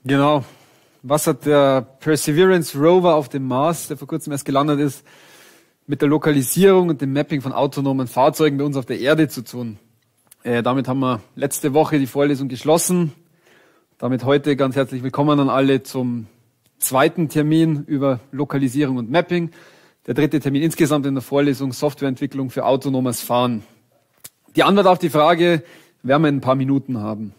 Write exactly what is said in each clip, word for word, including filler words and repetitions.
Genau. Was hat der Perseverance Rover auf dem Mars, der vor kurzem erst gelandet ist, mit der Lokalisierung und dem Mapping von autonomen Fahrzeugen bei uns auf der Erde zu tun? Äh, damit haben wir letzte Woche die Vorlesung geschlossen. Damit heute ganz herzlich willkommen an alle zum zweiten Termin über Lokalisierung und Mapping. Der dritte Termin insgesamt in der Vorlesung Softwareentwicklung für autonomes Fahren. Die Antwort auf die Frage werden wir in ein paar Minuten haben.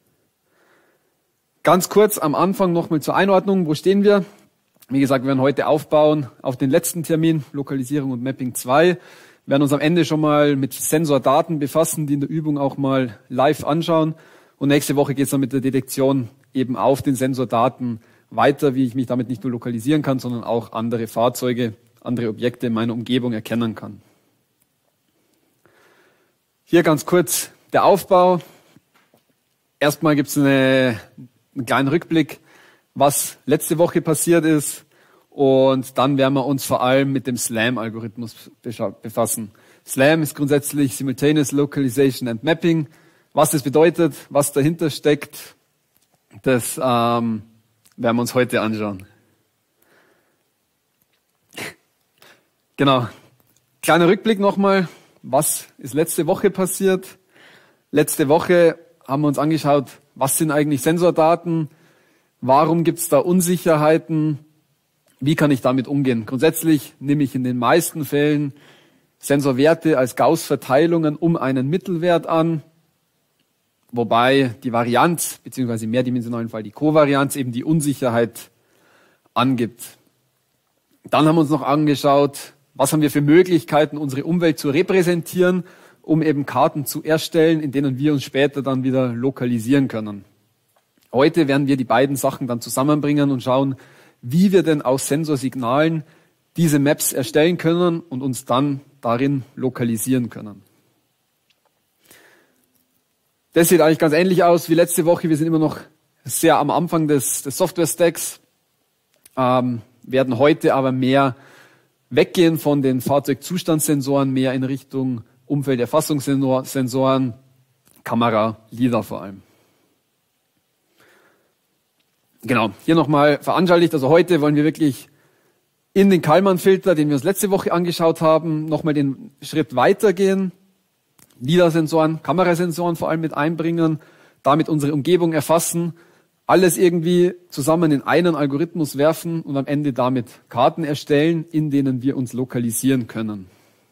Ganz kurz am Anfang nochmal zur Einordnung. Wo stehen wir? Wie gesagt, wir werden heute aufbauen auf den letzten Termin, Lokalisierung und Mapping zwei. Wir werden uns am Ende schon mal mit Sensordaten befassen, die in der Übung auch mal live anschauen. Und nächste Woche geht es dann mit der Detektion eben auf den Sensordaten weiter, wie ich mich damit nicht nur lokalisieren kann, sondern auch andere Fahrzeuge, andere Objekte in meiner Umgebung erkennen kann. Hier ganz kurz der Aufbau. Erstmal gibt es eine, einen kleinen Rückblick, was letzte Woche passiert ist. Und dann werden wir uns vor allem mit dem SLAM-Algorithmus befassen. SLAM ist grundsätzlich Simultaneous Localization and Mapping. Was das bedeutet, was dahinter steckt, das ähm, werden wir uns heute anschauen. Genau. Kleiner Rückblick nochmal. Was ist letzte Woche passiert? Letzte Woche haben wir uns angeschaut, was sind eigentlich Sensordaten? Warum gibt es da Unsicherheiten? Wie kann ich damit umgehen? Grundsätzlich nehme ich in den meisten Fällen Sensorwerte als Gauss-Verteilungen um einen Mittelwert an, wobei die Varianz, beziehungsweise im mehrdimensionalen Fall die Kovarianz, eben die Unsicherheit angibt. Dann haben wir uns noch angeschaut, was haben wir für Möglichkeiten, unsere Umwelt zu repräsentieren, um eben Karten zu erstellen, in denen wir uns später dann wieder lokalisieren können. Heute werden wir die beiden Sachen dann zusammenbringen und schauen, wie wir denn aus Sensorsignalen diese Maps erstellen können und uns dann darin lokalisieren können. Das sieht eigentlich ganz ähnlich aus wie letzte Woche. Wir sind immer noch sehr am Anfang des, des Software-Stacks, ähm, werden heute aber mehr weggehen von den Fahrzeugzustandssensoren, mehr in Richtung Umfelderfassungssensoren, Kamera, LiDAR vor allem. Genau, hier nochmal veranschaulicht. Also heute wollen wir wirklich in den Kalman-Filter, den wir uns letzte Woche angeschaut haben, nochmal den Schritt weitergehen. LiDAR-Sensoren, Kamerasensoren vor allem mit einbringen, damit unsere Umgebung erfassen, alles irgendwie zusammen in einen Algorithmus werfen und am Ende damit Karten erstellen, in denen wir uns lokalisieren können.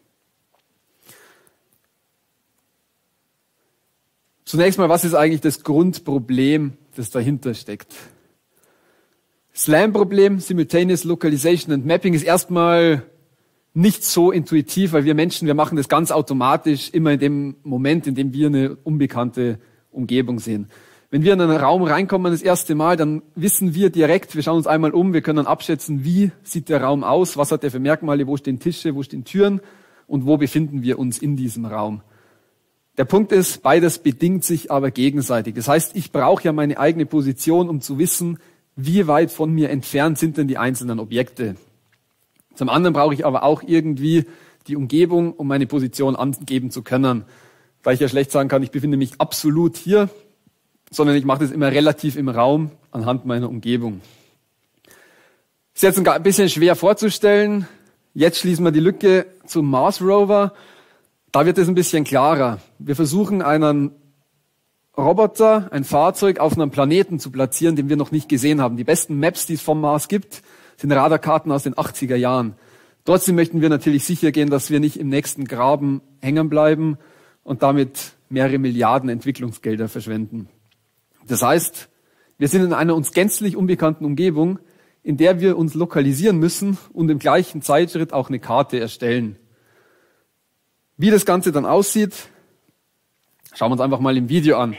Zunächst mal, was ist eigentlich das Grundproblem, das dahinter steckt? SLAM-Problem, Simultaneous Localization and Mapping, ist erstmal nicht so intuitiv, weil wir Menschen, wir machen das ganz automatisch, immer in dem Moment, in dem wir eine unbekannte Umgebung sehen. Wenn wir in einen Raum reinkommen das erste Mal, dann wissen wir direkt, wir schauen uns einmal um, wir können abschätzen, wie sieht der Raum aus, was hat der für Merkmale, wo stehen Tische, wo stehen Türen und wo befinden wir uns in diesem Raum. Der Punkt ist, beides bedingt sich aber gegenseitig. Das heißt, ich brauche ja meine eigene Position, um zu wissen, wie weit von mir entfernt sind denn die einzelnen Objekte. Zum anderen brauche ich aber auch irgendwie die Umgebung, um meine Position angeben zu können. Weil ich ja schlecht sagen kann, ich befinde mich absolut hier, sondern ich mache das immer relativ im Raum anhand meiner Umgebung. Ist jetzt ein bisschen schwer vorzustellen. Jetzt schließen wir die Lücke zum Mars Rover. Da wird es ein bisschen klarer. Wir versuchen einen Roboter, ein Fahrzeug auf einem Planeten zu platzieren, den wir noch nicht gesehen haben. Die besten Maps, die es vom Mars gibt, sind Radarkarten aus den achtziger Jahren. Trotzdem möchten wir natürlich sicher gehen, dass wir nicht im nächsten Graben hängen bleiben und damit mehrere Milliarden Entwicklungsgelder verschwenden. Das heißt, wir sind in einer uns gänzlich unbekannten Umgebung, in der wir uns lokalisieren müssen und im gleichen Zeitschritt auch eine Karte erstellen. Wie das Ganze dann aussieht, schauen wir uns einfach mal im Video an.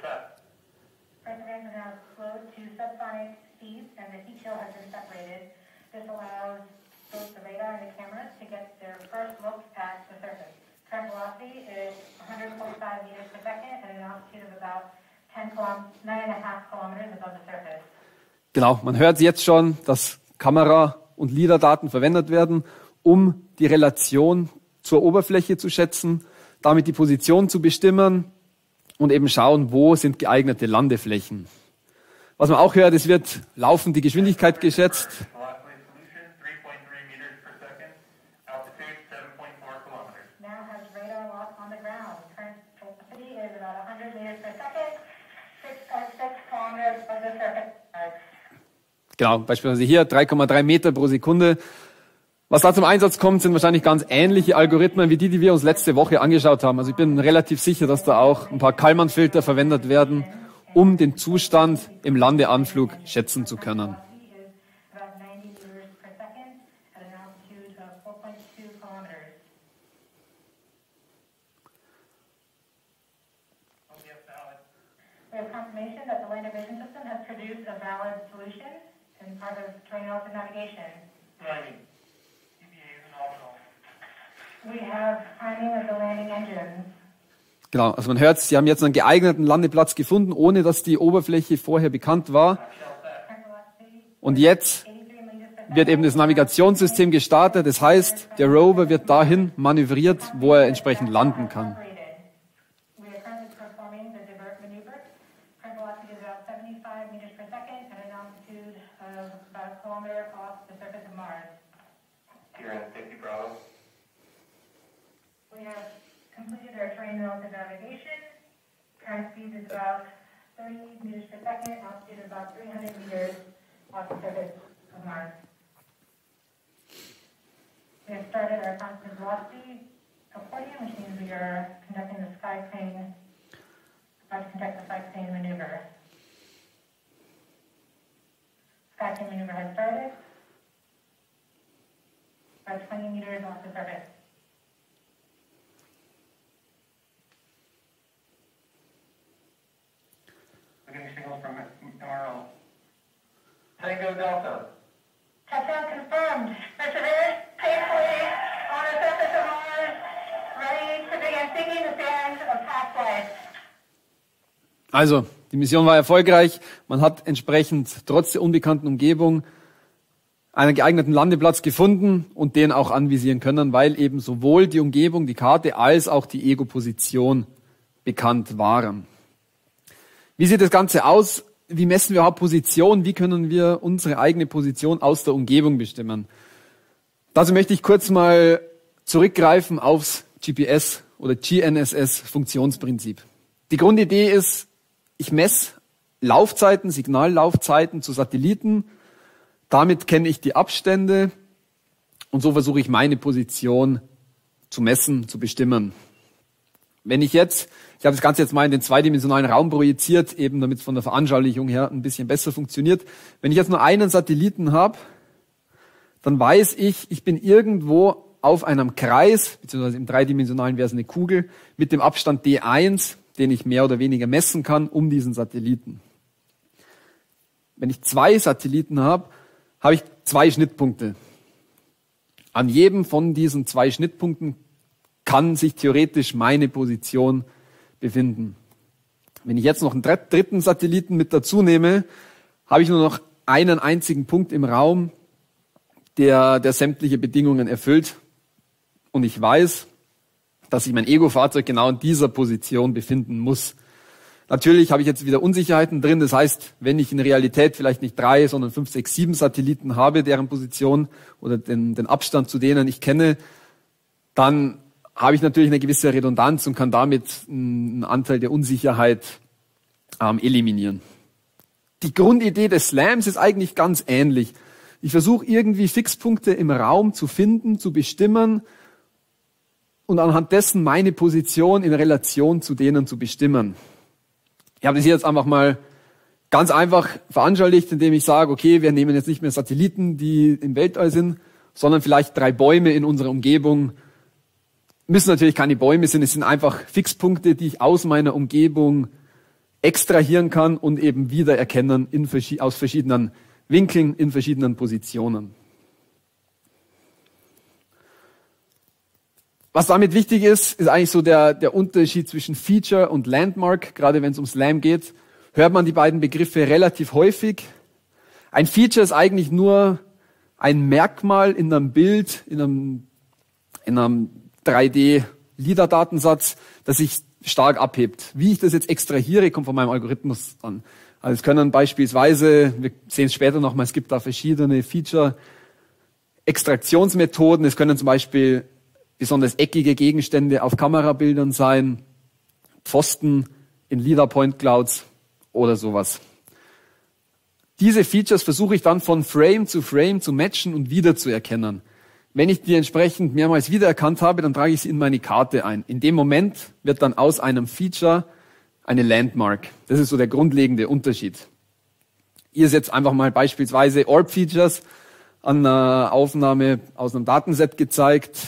Genau, man hört jetzt schon, dass Kamera- und LiDAR-Daten verwendet werden, um die Relation zur Oberfläche zu schätzen, damit die Position zu bestimmen und eben schauen, wo sind geeignete Landeflächen. Was man auch hört, es wird laufend die Geschwindigkeit geschätzt. Genau, beispielsweise hier drei Komma drei Meter pro Sekunde. Was da zum Einsatz kommt, sind wahrscheinlich ganz ähnliche Algorithmen wie die, die wir uns letzte Woche angeschaut haben. Also ich bin relativ sicher, dass da auch ein paar Kalman-Filter verwendet werden, um den Zustand im Landeanflug schätzen zu können. Genau, also man hört, sie haben jetzt einen geeigneten Landeplatz gefunden, ohne dass die Oberfläche vorher bekannt war. Und jetzt wird eben das Navigationssystem gestartet. Das heißt, der Rover wird dahin manövriert, wo er entsprechend landen kann. We have started our constant velocity accordion, which means we are conducting the sky crane, about to conduct the sky crane maneuver. Sky crane maneuver has started. About twenty meters off the surface. We're getting signals from M R O. Tango Delta. Touchdown confirmed. Perseverance safely on the surface of Mars, ready to begin sinking the sands of past life. Also, die Mission war erfolgreich. Man hat entsprechend trotz der unbekannten Umgebung einen geeigneten Landeplatz gefunden und den auch anvisieren können, weil eben sowohl die Umgebung, die Karte, als auch die Ego-Position bekannt waren. Wie sieht das Ganze aus? Wie messen wir überhaupt Position? Wie können wir unsere eigene Position aus der Umgebung bestimmen? Dazu möchte ich kurz mal zurückgreifen aufs G P S oder G N S S-Funktionsprinzip. Die Grundidee ist, ich messe Laufzeiten, Signallaufzeiten zu Satelliten. Damit kenne ich die Abstände und so versuche ich meine Position zu messen, zu bestimmen. Wenn ich jetzt, ich habe das Ganze jetzt mal in den zweidimensionalen Raum projiziert, eben damit es von der Veranschaulichung her ein bisschen besser funktioniert. Wenn ich jetzt nur einen Satelliten habe, dann weiß ich, ich bin irgendwo auf einem Kreis, beziehungsweise im dreidimensionalen wäre es eine Kugel, mit dem Abstand D eins, den ich mehr oder weniger messen kann, um diesen Satelliten. Wenn ich zwei Satelliten habe, habe ich zwei Schnittpunkte. An jedem von diesen zwei Schnittpunkten kann sich theoretisch meine Position befinden. Wenn ich jetzt noch einen dritten Satelliten mit dazu nehme, habe ich nur noch einen einzigen Punkt im Raum, der, der sämtliche Bedingungen erfüllt. Und ich weiß, dass sich mein Ego-Fahrzeug genau in dieser Position befinden muss. Natürlich habe ich jetzt wieder Unsicherheiten drin. Das heißt, wenn ich in Realität vielleicht nicht drei, sondern fünf, sechs, sieben Satelliten habe, deren Position oder den, den Abstand zu denen ich kenne, dann habe ich natürlich eine gewisse Redundanz und kann damit einen Anteil der Unsicherheit ähm, eliminieren. Die Grundidee des SLAMs ist eigentlich ganz ähnlich. Ich versuche irgendwie Fixpunkte im Raum zu finden, zu bestimmen und anhand dessen meine Position in Relation zu denen zu bestimmen. Ich habe das hier jetzt einfach mal ganz einfach veranschaulicht, indem ich sage, okay, wir nehmen jetzt nicht mehr Satelliten, die im Weltall sind, sondern vielleicht drei Bäume in unserer Umgebung. Müssen natürlich keine Bäume sein, es sind einfach Fixpunkte, die ich aus meiner Umgebung extrahieren kann und eben wiedererkennen in, aus verschiedenen Winkeln, in verschiedenen Positionen. Was damit wichtig ist, ist eigentlich so der, der Unterschied zwischen Feature und Landmark. Gerade wenn es um SLAM geht, hört man die beiden Begriffe relativ häufig. Ein Feature ist eigentlich nur ein Merkmal in einem Bild, in einem, in einem drei D-LiDAR-Datensatz, das ich stark abhebt. Wie ich das jetzt extrahiere, kommt von meinem Algorithmus an. Also es können beispielsweise, wir sehen es später nochmal, es gibt da verschiedene Feature-Extraktionsmethoden. Es können zum Beispiel besonders eckige Gegenstände auf Kamerabildern sein, Pfosten in LiDAR-Point-Clouds oder sowas. Diese Features versuche ich dann von Frame zu Frame zu matchen und wieder zu erkennen. Wenn ich die entsprechend mehrmals wiedererkannt habe, dann trage ich sie in meine Karte ein. In dem Moment wird dann aus einem Feature eine Landmark. Das ist so der grundlegende Unterschied. Ihr setzt einfach mal beispielsweise Orb-Features an einer Aufnahme aus einem Datenset gezeigt.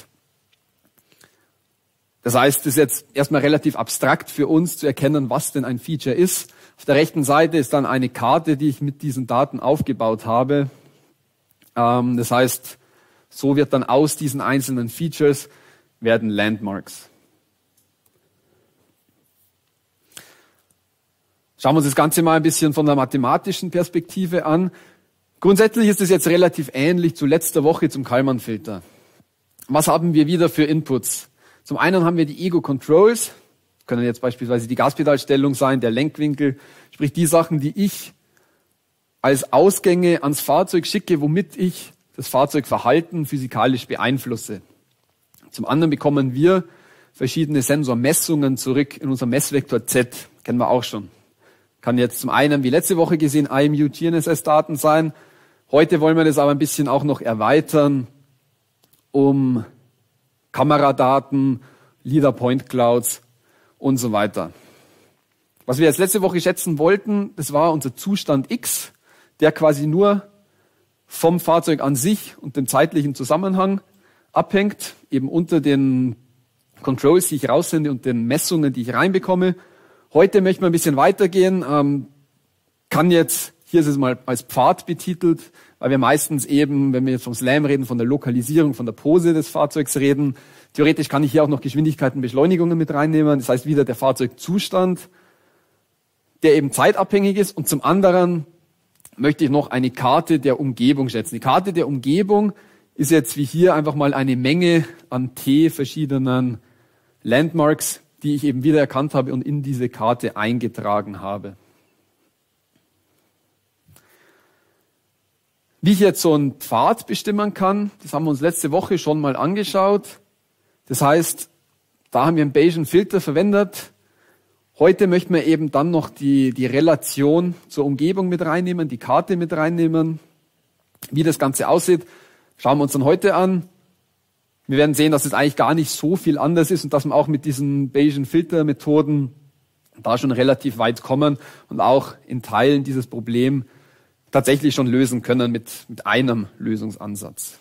Das heißt, es ist jetzt erstmal relativ abstrakt für uns zu erkennen, was denn ein Feature ist. Auf der rechten Seite ist dann eine Karte, die ich mit diesen Daten aufgebaut habe. Ähm, das heißt, so wird dann aus diesen einzelnen Features werden Landmarks. Schauen wir uns das Ganze mal ein bisschen von der mathematischen Perspektive an. Grundsätzlich ist es jetzt relativ ähnlich zu letzter Woche zum Kalman-Filter. Was haben wir wieder für Inputs? Zum einen haben wir die Ego-Controls, können jetzt beispielsweise die Gaspedalstellung sein, der Lenkwinkel, sprich die Sachen, die ich als Ausgänge ans Fahrzeug schicke, womit ich das Fahrzeugverhalten physikalisch beeinflusse. Zum anderen bekommen wir verschiedene Sensormessungen zurück in unserem Messvektor Z, kennen wir auch schon. Kann jetzt zum einen, wie letzte Woche gesehen, I M U G N S S-Daten sein. Heute wollen wir das aber ein bisschen auch noch erweitern, um Kameradaten, LiDAR-Point-Clouds und so weiter. Was wir jetzt letzte Woche schätzen wollten, das war unser Zustand X, der quasi nur vom Fahrzeug an sich und dem zeitlichen Zusammenhang abhängt, eben unter den Controls, die ich raussende und den Messungen, die ich reinbekomme. Heute möchten wir ein bisschen weitergehen, ähm, kann jetzt, hier ist es mal als Pfad betitelt, weil wir meistens eben, wenn wir jetzt vom SLAM reden, von der Lokalisierung, von der Pose des Fahrzeugs reden. Theoretisch kann ich hier auch noch Geschwindigkeiten, Beschleunigungen mit reinnehmen. Das heißt wieder der Fahrzeugzustand, der eben zeitabhängig ist. Und zum anderen möchte ich noch eine Karte der Umgebung schätzen. Die Karte der Umgebung ist jetzt wie hier einfach mal eine Menge an T verschiedenen Landmarks, die ich eben wieder erkannt habe und in diese Karte eingetragen habe. Wie ich jetzt so einen Pfad bestimmen kann, das haben wir uns letzte Woche schon mal angeschaut. Das heißt, da haben wir einen Bayesian Filter verwendet. Heute möchten wir eben dann noch die, die Relation zur Umgebung mit reinnehmen, die Karte mit reinnehmen. Wie das Ganze aussieht, schauen wir uns dann heute an. Wir werden sehen, dass es eigentlich gar nicht so viel anders ist und dass wir auch mit diesen Bayesian Filter Methoden da schon relativ weit kommen und auch in Teilen dieses Problem tatsächlich schon lösen können mit, mit einem Lösungsansatz.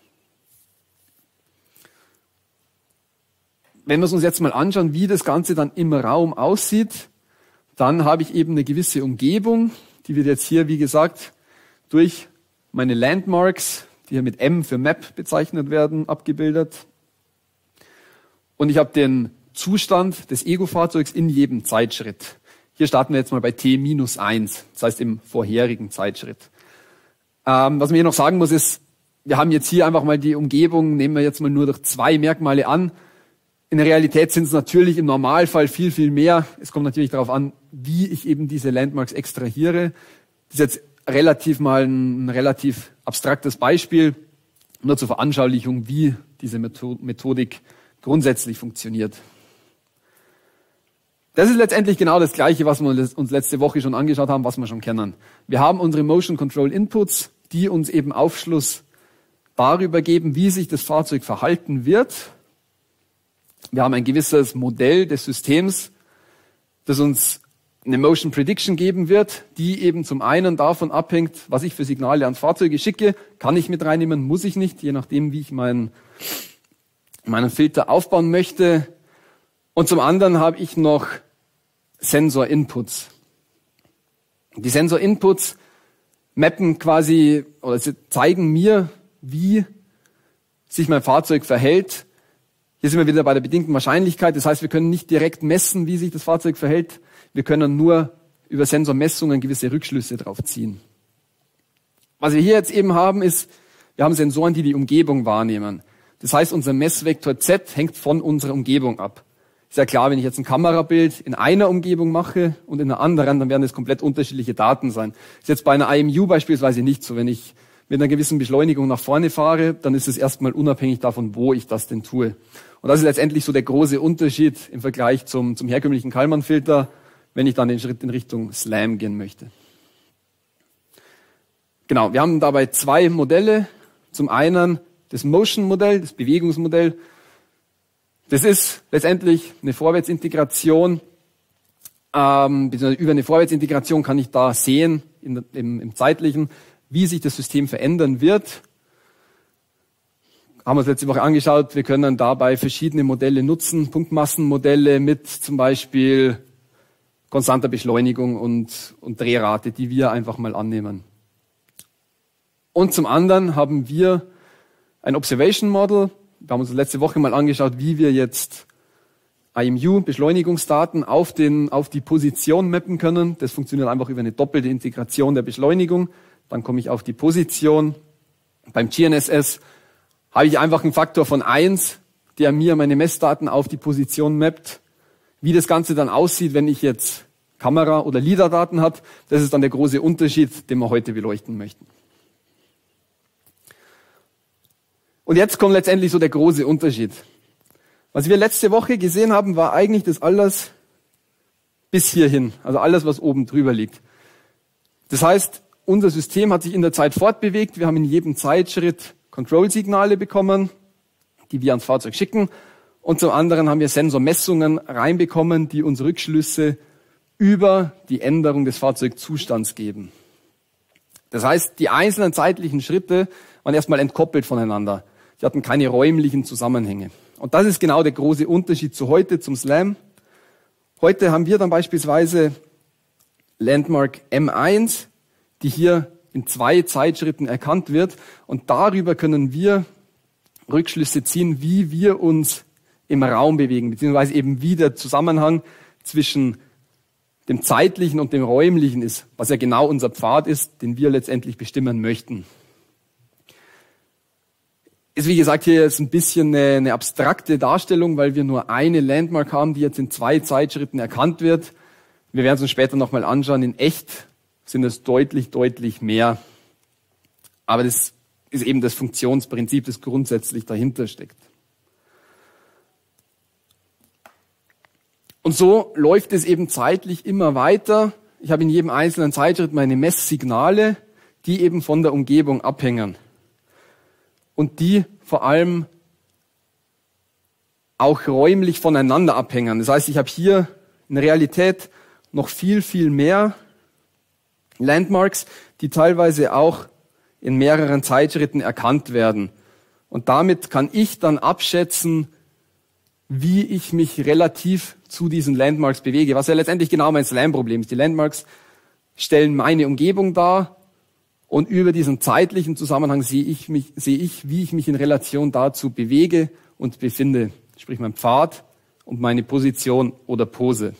Wenn wir es uns jetzt mal anschauen, wie das Ganze dann im Raum aussieht, dann habe ich eben eine gewisse Umgebung, die wird jetzt hier, wie gesagt, durch meine Landmarks, die hier mit M für Map bezeichnet werden, abgebildet. Und ich habe den Zustand des Ego-Fahrzeugs in jedem Zeitschritt. Hier starten wir jetzt mal bei T minus eins, das heißt im vorherigen Zeitschritt. Ähm, was man hier noch sagen muss ist, wir haben jetzt hier einfach mal die Umgebung, nehmen wir jetzt mal nur durch zwei Merkmale an. In der Realität sind es natürlich im Normalfall viel, viel mehr. Es kommt natürlich darauf an, wie ich eben diese Landmarks extrahiere. Das ist jetzt relativ mal ein, ein relativ abstraktes Beispiel, nur zur Veranschaulichung, wie diese Methodik grundsätzlich funktioniert. Das ist letztendlich genau das Gleiche, was wir uns letzte Woche schon angeschaut haben, was wir schon kennen. Wir haben unsere Motion Control Inputs, die uns eben Aufschluss darüber geben, wie sich das Fahrzeug verhalten wird. Wir haben ein gewisses Modell des Systems, das uns eine Motion Prediction geben wird, die eben zum einen davon abhängt, was ich für Signale ans Fahrzeug schicke. Kann ich mit reinnehmen, muss ich nicht, je nachdem, wie ich meinen, meinen Filter aufbauen möchte. Und zum anderen habe ich noch Sensor-Inputs. Die Sensor-Inputs mappen quasi oder sie zeigen mir, wie sich mein Fahrzeug verhält. Hier sind wir wieder bei der bedingten Wahrscheinlichkeit. Das heißt, wir können nicht direkt messen, wie sich das Fahrzeug verhält. Wir können nur über Sensormessungen gewisse Rückschlüsse drauf ziehen. Was wir hier jetzt eben haben, ist, wir haben Sensoren, die die Umgebung wahrnehmen. Das heißt, unser Messvektor Z hängt von unserer Umgebung ab. Ist ja klar, wenn ich jetzt ein Kamerabild in einer Umgebung mache und in einer anderen, dann werden es komplett unterschiedliche Daten sein. Ist jetzt bei einer I M U beispielsweise nicht so. Wenn ich mit einer gewissen Beschleunigung nach vorne fahre, dann ist es erstmal unabhängig davon, wo ich das denn tue. Und das ist letztendlich so der große Unterschied im Vergleich zum, zum herkömmlichen Kalman-Filter, wenn ich dann den Schritt in Richtung SLAM gehen möchte. Genau, wir haben dabei zwei Modelle. Zum einen das Motion-Modell, das Bewegungsmodell. Das ist letztendlich eine Vorwärtsintegration. Ähm, beziehungsweise über eine Vorwärtsintegration kann ich da sehen, in, im, im Zeitlichen, wie sich das System verändern wird. Haben wir uns letzte Woche angeschaut. Wir können dabei verschiedene Modelle nutzen, Punktmassenmodelle mit zum Beispiel konstanter Beschleunigung und, und Drehrate, die wir einfach mal annehmen. Und zum anderen haben wir ein Observation Model. Wir haben uns letzte Woche mal angeschaut, wie wir jetzt I M U-Beschleunigungsdaten auf, den, auf die Position mappen können. Das funktioniert einfach über eine doppelte Integration der Beschleunigung. Dann komme ich auf die Position. Beim G N S S habe ich einfach einen Faktor von eins, der mir meine Messdaten auf die Position mappt. Wie das Ganze dann aussieht, wenn ich jetzt Kamera- oder LiDAR-Daten habe, das ist dann der große Unterschied, den wir heute beleuchten möchten. Und jetzt kommt letztendlich so der große Unterschied. Was wir letzte Woche gesehen haben, war eigentlich das alles bis hierhin, also alles, was oben drüber liegt. Das heißt, unser System hat sich in der Zeit fortbewegt. Wir haben in jedem Zeitschritt Control-Signale bekommen, die wir ans Fahrzeug schicken. Und zum anderen haben wir Sensormessungen reinbekommen, die uns Rückschlüsse über die Änderung des Fahrzeugzustands geben. Das heißt, die einzelnen zeitlichen Schritte waren erstmal entkoppelt voneinander. Sie hatten keine räumlichen Zusammenhänge. Und das ist genau der große Unterschied zu heute, zum SLAM. Heute haben wir dann beispielsweise Landmark M eins, die hier in zwei Zeitschritten erkannt wird. Und darüber können wir Rückschlüsse ziehen, wie wir uns im Raum bewegen, beziehungsweise eben wie der Zusammenhang zwischen dem Zeitlichen und dem Räumlichen ist, was ja genau unser Pfad ist, den wir letztendlich bestimmen möchten. Ist wie gesagt hier jetzt ein bisschen eine, eine abstrakte Darstellung, weil wir nur eine Landmark haben, die jetzt in zwei Zeitschritten erkannt wird. Wir werden es uns später nochmal anschauen. In echt sind es deutlich, deutlich mehr. Aber das ist eben das Funktionsprinzip, das grundsätzlich dahinter steckt. Und so läuft es eben zeitlich immer weiter. Ich habe in jedem einzelnen Zeitschritt meine Messsignale, die eben von der Umgebung abhängen. Und die vor allem auch räumlich voneinander abhängen. Das heißt, ich habe hier in der Realität noch viel, viel mehr Landmarks, die teilweise auch in mehreren Zeitschritten erkannt werden. Und damit kann ich dann abschätzen, wie ich mich relativ zu diesen Landmarks bewege, was ja letztendlich genau mein SLAM-Problem ist. Die Landmarks stellen meine Umgebung dar und über diesen zeitlichen Zusammenhang sehe ich, mich, sehe ich, wie ich mich in Relation dazu bewege und befinde, sprich mein Pfad und meine Position oder Pose.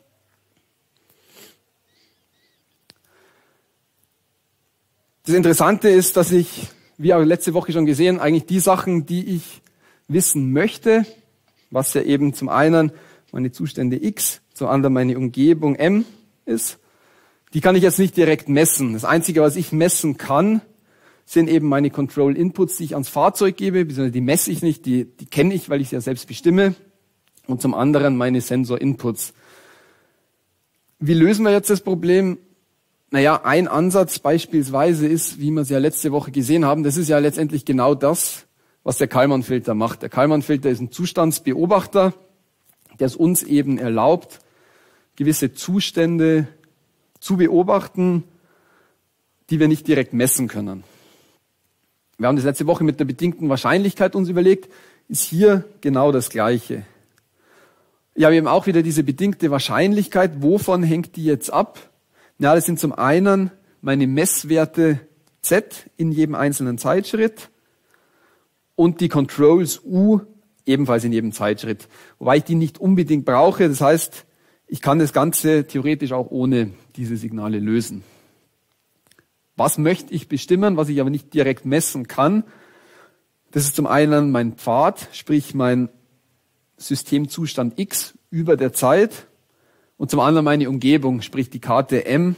Das Interessante ist, dass ich, wie auch letzte Woche schon gesehen, eigentlich die Sachen, die ich wissen möchte, was ja eben zum einen meine Zustände X, zum anderen meine Umgebung M ist, die kann ich jetzt nicht direkt messen. Das Einzige, was ich messen kann, sind eben meine Control Inputs, die ich ans Fahrzeug gebe, beziehungsweise die messe ich nicht, die, die kenne ich, weil ich sie ja selbst bestimme. Und zum anderen meine Sensor Inputs. Wie lösen wir jetzt das Problem? Naja, ein Ansatz beispielsweise ist, wie wir es ja letzte Woche gesehen haben, das ist ja letztendlich genau das, was der Kalman-Filter macht. Der Kalman-Filter ist ein Zustandsbeobachter, der es uns eben erlaubt, gewisse Zustände zu beobachten, die wir nicht direkt messen können. Wir haben das letzte Woche mit der bedingten Wahrscheinlichkeit uns überlegt, ist hier genau das Gleiche. Ja, wir haben auch wieder diese bedingte Wahrscheinlichkeit. Wovon hängt die jetzt ab? Ja, das sind zum einen meine Messwerte Z in jedem einzelnen Zeitschritt und die Controls U ebenfalls in jedem Zeitschritt. Wobei ich die nicht unbedingt brauche. Das heißt, ich kann das Ganze theoretisch auch ohne diese Signale lösen. Was möchte ich bestimmen, was ich aber nicht direkt messen kann? Das ist zum einen mein Pfad, sprich mein Systemzustand X, über der Zeit und zum anderen meine Umgebung, sprich die Karte M,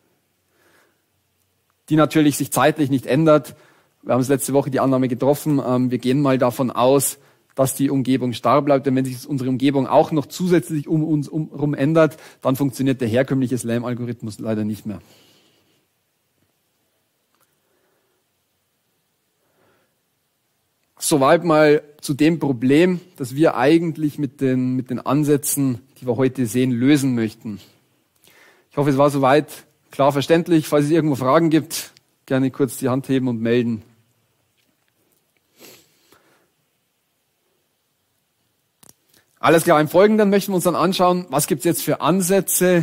die natürlich sich zeitlich nicht ändert. Wir haben es letzte Woche die Annahme getroffen, ähm, wir gehen mal davon aus, dass die Umgebung starr bleibt. Denn wenn sich unsere Umgebung auch noch zusätzlich um uns herum ändert, dann funktioniert der herkömmliche SLAM-Algorithmus leider nicht mehr. Soweit mal zu dem Problem, das wir eigentlich mit den, mit den Ansätzen, die wir heute sehen, lösen möchten. Ich hoffe, es war soweit klar verständlich. Falls es irgendwo Fragen gibt, gerne kurz die Hand heben und melden. Alles klar, im Folgenden möchten wir uns dann anschauen, was gibt es jetzt für Ansätze,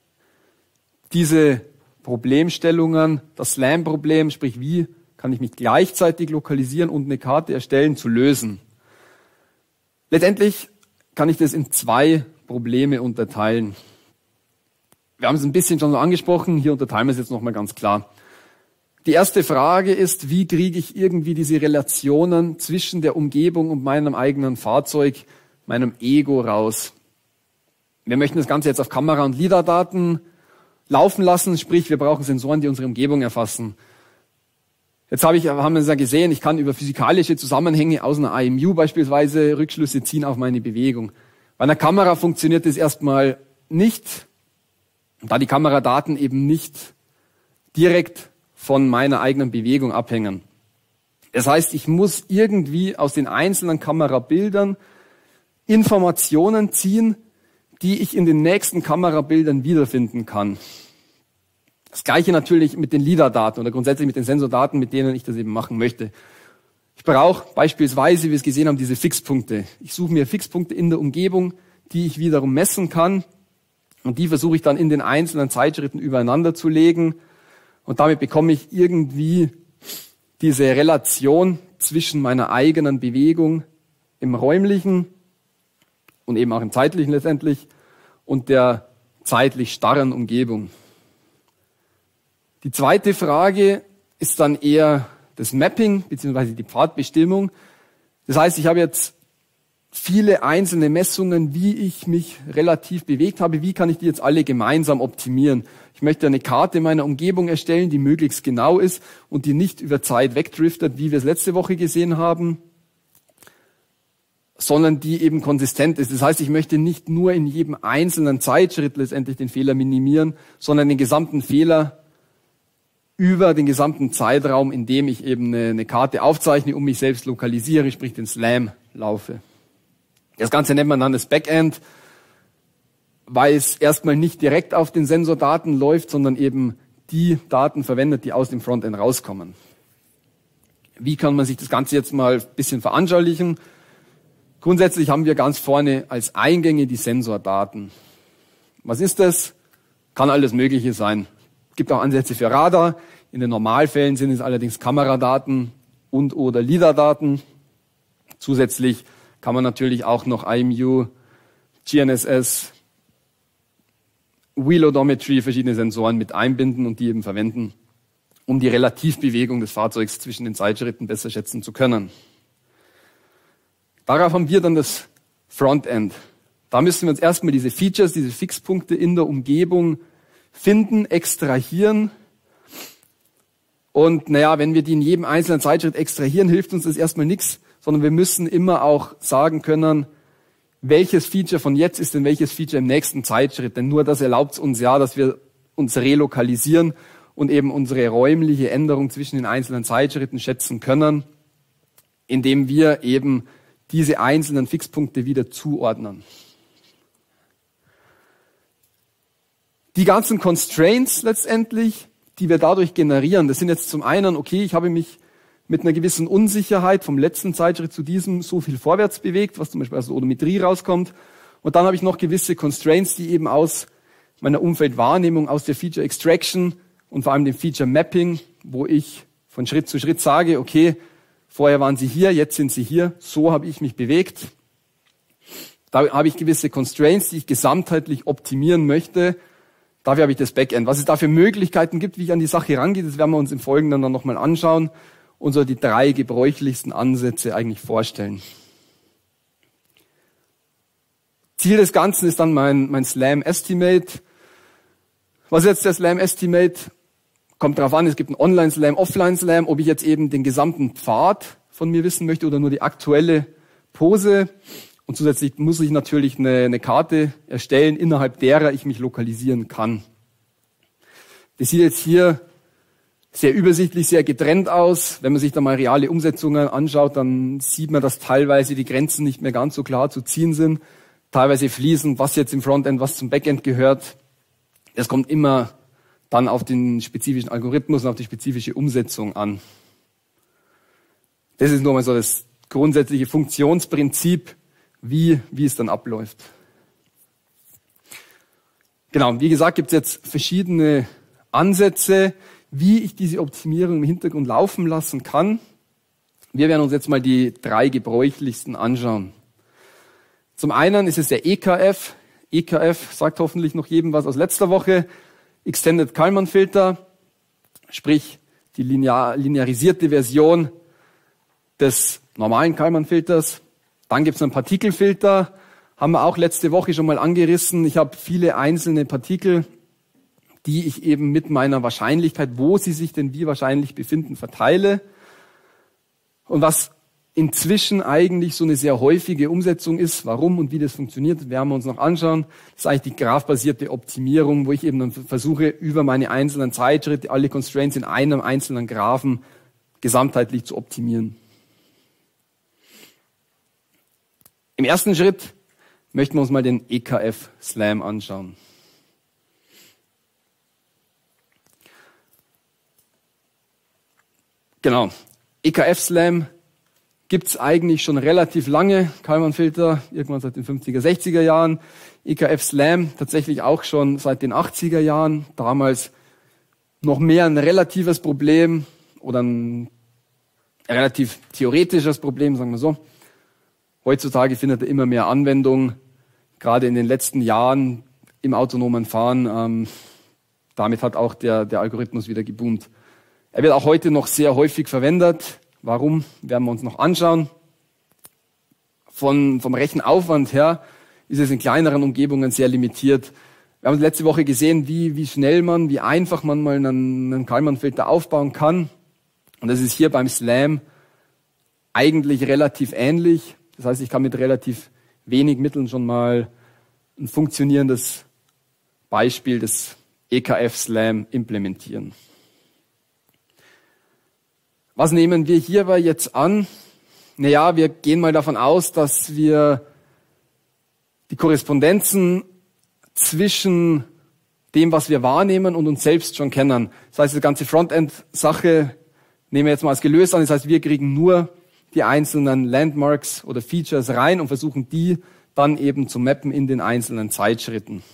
diese Problemstellungen, das SLAM-Problem, sprich wie kann ich mich gleichzeitig lokalisieren und eine Karte erstellen, zu lösen. Letztendlich kann ich das in zwei Probleme unterteilen. Wir haben es ein bisschen schon so angesprochen, hier unterteilen wir es jetzt nochmal ganz klar. Die erste Frage ist, wie kriege ich irgendwie diese Relationen zwischen der Umgebung und meinem eigenen Fahrzeug, meinem Ego raus. Wir möchten das Ganze jetzt auf Kamera- und LiDAR-Daten laufen lassen, sprich wir brauchen Sensoren, die unsere Umgebung erfassen. Jetzt habe ich, haben wir es ja gesehen, ich kann über physikalische Zusammenhänge aus einer I M U beispielsweise Rückschlüsse ziehen auf meine Bewegung. Bei einer Kamera funktioniert das erstmal nicht, da die Kameradaten eben nicht direkt von meiner eigenen Bewegung abhängen. Das heißt, ich muss irgendwie aus den einzelnen Kamerabildern Informationen ziehen, die ich in den nächsten Kamerabildern wiederfinden kann. Das Gleiche natürlich mit den LiDAR-Daten oder grundsätzlich mit den Sensordaten, mit denen ich das eben machen möchte. Ich brauche beispielsweise, wie wir es gesehen haben, diese Fixpunkte. Ich suche mir Fixpunkte in der Umgebung, die ich wiederum messen kann und die versuche ich dann in den einzelnen Zeitschritten übereinander zu legen und damit bekomme ich irgendwie diese Relation zwischen meiner eigenen Bewegung im räumlichen und eben auch im zeitlichen letztendlich und der zeitlich starren Umgebung. Die zweite Frage ist dann eher das Mapping bzw. die Pfadbestimmung. Das heißt, ich habe jetzt viele einzelne Messungen, wie ich mich relativ bewegt habe. Wie kann ich die jetzt alle gemeinsam optimieren? Ich möchte eine Karte meiner Umgebung erstellen, die möglichst genau ist und die nicht über Zeit wegdriftet, wie wir es letzte Woche gesehen haben, sondern die eben konsistent ist. Das heißt, ich möchte nicht nur in jedem einzelnen Zeitschritt letztendlich den Fehler minimieren, sondern den gesamten Fehler über den gesamten Zeitraum, in dem ich eben eine, eine Karte aufzeichne und mich selbst lokalisiere, sprich den SLAM laufe. Das Ganze nennt man dann das Backend, weil es erstmal nicht direkt auf den Sensordaten läuft, sondern eben die Daten verwendet, die aus dem Frontend rauskommen. Wie kann man sich das Ganze jetzt mal ein bisschen veranschaulichen? Grundsätzlich haben wir ganz vorne als Eingänge die Sensordaten. Was ist das? Kann alles Mögliche sein. Es gibt auch Ansätze für Radar. In den Normalfällen sind es allerdings Kameradaten und oder LiDAR-Daten. Zusätzlich kann man natürlich auch noch I M U, G N S S, Wheel Odometry, verschiedene Sensoren mit einbinden und die eben verwenden, um die Relativbewegung des Fahrzeugs zwischen den Zeitschritten besser schätzen zu können. Darauf haben wir dann das Frontend. Da müssen wir uns erstmal diese Features, diese Fixpunkte in der Umgebung finden, extrahieren. Und naja, wenn wir die in jedem einzelnen Zeitschritt extrahieren, hilft uns das erstmal nichts, sondern wir müssen immer auch sagen können, welches Feature von jetzt ist denn welches Feature im nächsten Zeitschritt. Denn nur das erlaubt es uns ja, dass wir uns relokalisieren und eben unsere räumliche Änderung zwischen den einzelnen Zeitschritten schätzen können, indem wir eben diese einzelnen Fixpunkte wieder zuordnen. Die ganzen Constraints letztendlich, die wir dadurch generieren, das sind jetzt zum einen, okay, ich habe mich mit einer gewissen Unsicherheit vom letzten Zeitschritt zu diesem so viel vorwärts bewegt, was zum Beispiel aus der Odometrie rauskommt. Und dann habe ich noch gewisse Constraints, die eben aus meiner Umfeldwahrnehmung, aus der Feature Extraction und vor allem dem Feature Mapping, wo ich von Schritt zu Schritt sage, okay, vorher waren sie hier, jetzt sind sie hier, so habe ich mich bewegt. Da habe ich gewisse Constraints, die ich gesamtheitlich optimieren möchte. Dafür habe ich das Backend. Was es da für Möglichkeiten gibt, wie ich an die Sache rangehe, das werden wir uns im Folgenden dann nochmal anschauen und so die drei gebräuchlichsten Ansätze eigentlich vorstellen. Ziel des Ganzen ist dann mein, mein Slam Estimate. Was ist jetzt der Slam Estimate? Kommt drauf an, es gibt einen Online-Slam, Offline-Slam, ob ich jetzt eben den gesamten Pfad von mir wissen möchte oder nur die aktuelle Pose. Und zusätzlich muss ich natürlich eine, eine Karte erstellen, innerhalb derer ich mich lokalisieren kann. Das sieht jetzt hier sehr übersichtlich, sehr getrennt aus. Wenn man sich da mal reale Umsetzungen anschaut, dann sieht man, dass teilweise die Grenzen nicht mehr ganz so klar zu ziehen sind. Teilweise fließen, was jetzt im Frontend, was zum Backend gehört. Es kommt immer dann auf den spezifischen Algorithmus und auf die spezifische Umsetzung an. Das ist nur mal so das grundsätzliche Funktionsprinzip, wie, wie es dann abläuft. Genau, wie gesagt, gibt es jetzt verschiedene Ansätze, wie ich diese Optimierung im Hintergrund laufen lassen kann. Wir werden uns jetzt mal die drei gebräuchlichsten anschauen. Zum einen ist es der E K F. E K F sagt hoffentlich noch jedem was aus letzter Woche. Extended Kalman Filter, sprich die linear, linearisierte Version des normalen Kalman Filters. Dann gibt es einen Partikelfilter, haben wir auch letzte Woche schon mal angerissen. Ich habe viele einzelne Partikel, die ich eben mit meiner Wahrscheinlichkeit, wo sie sich denn wie wahrscheinlich befinden, verteile. Und was inzwischen eigentlich so eine sehr häufige Umsetzung ist, warum und wie das funktioniert, werden wir uns noch anschauen. Das ist eigentlich die graphbasierte Optimierung, wo ich eben dann versuche, über meine einzelnen Zeitschritte alle Constraints in einem einzelnen Graphen gesamtheitlich zu optimieren. Im ersten Schritt möchten wir uns mal den E K F Slam anschauen. Genau, E K F Slam gibt's eigentlich schon relativ lange, Kalman Filter, irgendwann seit den fünfziger, sechziger Jahren. E K F Slam tatsächlich auch schon seit den achtziger Jahren. Damals noch mehr ein relatives Problem oder ein relativ theoretisches Problem, sagen wir so. Heutzutage findet er immer mehr Anwendung, gerade in den letzten Jahren im autonomen Fahren. Ähm, damit hat auch der, der Algorithmus wieder geboomt. Er wird auch heute noch sehr häufig verwendet. Warum, werden wir uns noch anschauen. Von, vom Rechenaufwand her ist es in kleineren Umgebungen sehr limitiert. Wir haben letzte Woche gesehen, wie, wie schnell man, wie einfach man mal einen, einen Kalman-Filter aufbauen kann. Und das ist hier beim Slam eigentlich relativ ähnlich. Das heißt, ich kann mit relativ wenig Mitteln schon mal ein funktionierendes Beispiel des E K F Slam implementieren. Was nehmen wir hierbei jetzt an? Naja, wir gehen mal davon aus, dass wir die Korrespondenzen zwischen dem, was wir wahrnehmen und uns selbst schon kennen. Das heißt, die ganze Frontend-Sache nehmen wir jetzt mal als gelöst an. Das heißt, wir kriegen nur die einzelnen Landmarks oder Features rein und versuchen die dann eben zu mappen in den einzelnen Zeitschritten.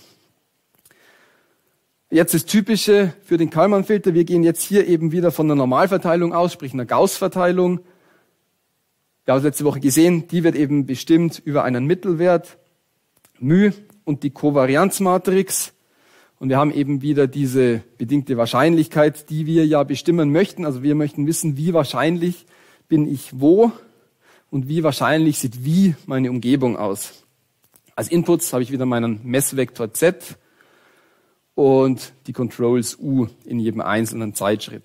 Jetzt das Typische für den Kalman-Filter. Wir gehen jetzt hier eben wieder von einer Normalverteilung aus, sprich einer Gauss-Verteilung. Wir haben es letzte Woche gesehen, die wird eben bestimmt über einen Mittelwert, μ und die Kovarianzmatrix. Und wir haben eben wieder diese bedingte Wahrscheinlichkeit, die wir ja bestimmen möchten. Also wir möchten wissen, wie wahrscheinlich bin ich wo und wie wahrscheinlich sieht wie meine Umgebung aus. Als Inputs habe ich wieder meinen Messvektor Z und die Controls U in jedem einzelnen Zeitschritt.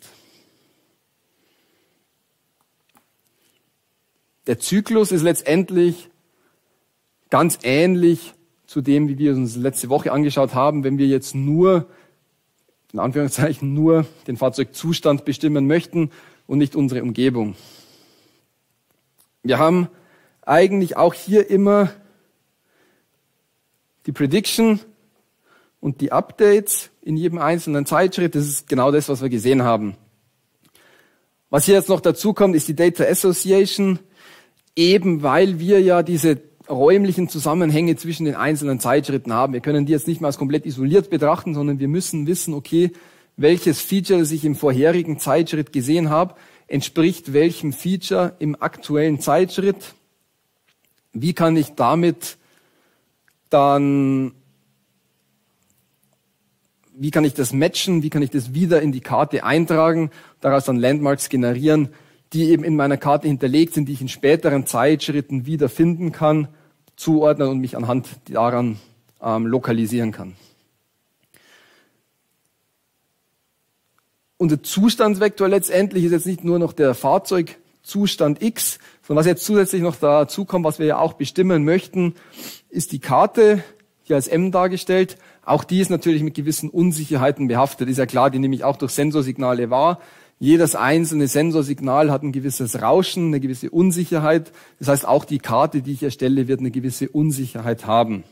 Der Zyklus ist letztendlich ganz ähnlich zu dem, wie wir uns letzte Woche angeschaut haben, wenn wir jetzt nur, in Anführungszeichen, nur den Fahrzeugzustand bestimmen möchten und nicht unsere Umgebung. Wir haben eigentlich auch hier immer die Prediction und die Updates in jedem einzelnen Zeitschritt. Das ist genau das, was wir gesehen haben. Was hier jetzt noch dazu kommt, ist die Data Association, eben weil wir ja diese räumlichen Zusammenhänge zwischen den einzelnen Zeitschritten haben. Wir können die jetzt nicht mehr als komplett isoliert betrachten, sondern wir müssen wissen, okay, welches Feature, das ich im vorherigen Zeitschritt gesehen habe, entspricht welchem Feature im aktuellen Zeitschritt. Wie kann ich damit dann, wie kann ich das matchen, wie kann ich das wieder in die Karte eintragen, daraus dann Landmarks generieren, die eben in meiner Karte hinterlegt sind, die ich in späteren Zeitschritten wieder finden kann zuordnen und mich anhand daran ähm, lokalisieren kann. Unser Zustandsvektor letztendlich ist jetzt nicht nur noch der Fahrzeugzustand X, sondern was jetzt zusätzlich noch dazu kommt, was wir ja auch bestimmen möchten, ist die Karte, hier als M dargestellt. Auch die ist natürlich mit gewissen Unsicherheiten behaftet. Ist ja klar, die nehme ich auch durch Sensorsignale wahr. Jedes einzelne Sensorsignal hat ein gewisses Rauschen, eine gewisse Unsicherheit. Das heißt, auch die Karte, die ich erstelle, wird eine gewisse Unsicherheit haben.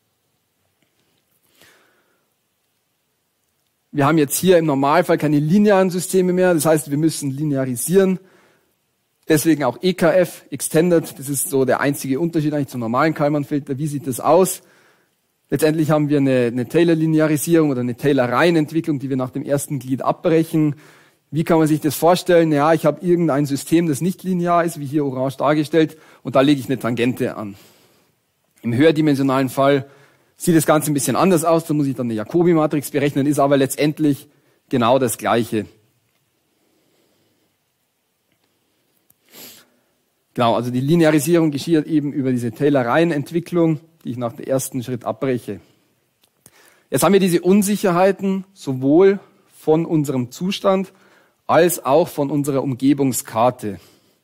Wir haben jetzt hier im Normalfall keine linearen Systeme mehr. Das heißt, wir müssen linearisieren. Deswegen auch E K F, Extended. Das ist so der einzige Unterschied eigentlich zum normalen Kalman-Filter. Wie sieht das aus? Letztendlich haben wir eine, eine Taylor-Linearisierung oder eine Taylor-Reihenentwicklung, die wir nach dem ersten Glied abbrechen. Wie kann man sich das vorstellen? Ja, ich habe irgendein System, das nicht linear ist, wie hier orange dargestellt, und da lege ich eine Tangente an. Im höherdimensionalen Fall sieht das Ganze ein bisschen anders aus. Da muss ich dann eine Jacobi-Matrix berechnen, ist aber letztendlich genau das Gleiche. Genau, also die Linearisierung geschieht eben über diese Taylor-Reihenentwicklung, die ich nach dem ersten Schritt abbreche. Jetzt haben wir diese Unsicherheiten sowohl von unserem Zustand als auch von unserer Umgebungskarte.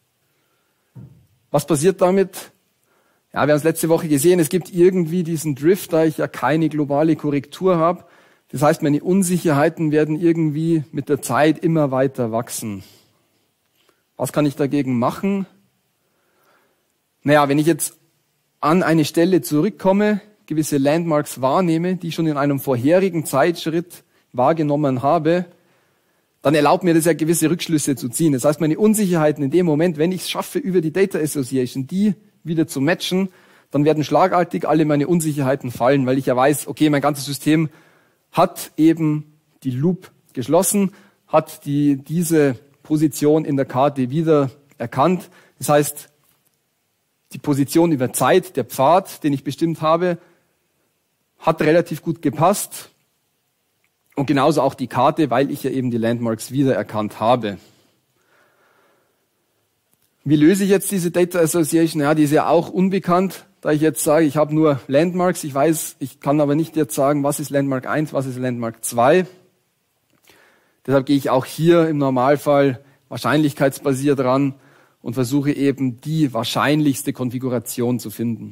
Was passiert damit? Ja, wir haben es letzte Woche gesehen, es gibt irgendwie diesen Drift, da ich ja keine globale Korrektur habe. Das heißt, meine Unsicherheiten werden irgendwie mit der Zeit immer weiter wachsen. Was kann ich dagegen machen? Naja, wenn ich jetzt an eine Stelle zurückkomme, gewisse Landmarks wahrnehme, die ich schon in einem vorherigen Zeitschritt wahrgenommen habe, dann erlaubt mir das ja gewisse Rückschlüsse zu ziehen. Das heißt, meine Unsicherheiten in dem Moment, wenn ich es schaffe, über die Data Association die wieder zu matchen, dann werden schlagartig alle meine Unsicherheiten fallen, weil ich ja weiß, okay, mein ganzes System hat eben die Loop geschlossen, hat die, diese Position in der Karte wieder erkannt. Das heißt, die Position über Zeit, der Pfad, den ich bestimmt habe, hat relativ gut gepasst. Und genauso auch die Karte, weil ich ja eben die Landmarks wiedererkannt habe. Wie löse ich jetzt diese Data Association? Ja, die ist ja auch unbekannt, da ich jetzt sage, ich habe nur Landmarks. Ich weiß, ich kann aber nicht jetzt sagen, was ist Landmark eins, was ist Landmark zwei. Deshalb gehe ich auch hier im Normalfall wahrscheinlichkeitsbasiert ran und versuche eben die wahrscheinlichste Konfiguration zu finden.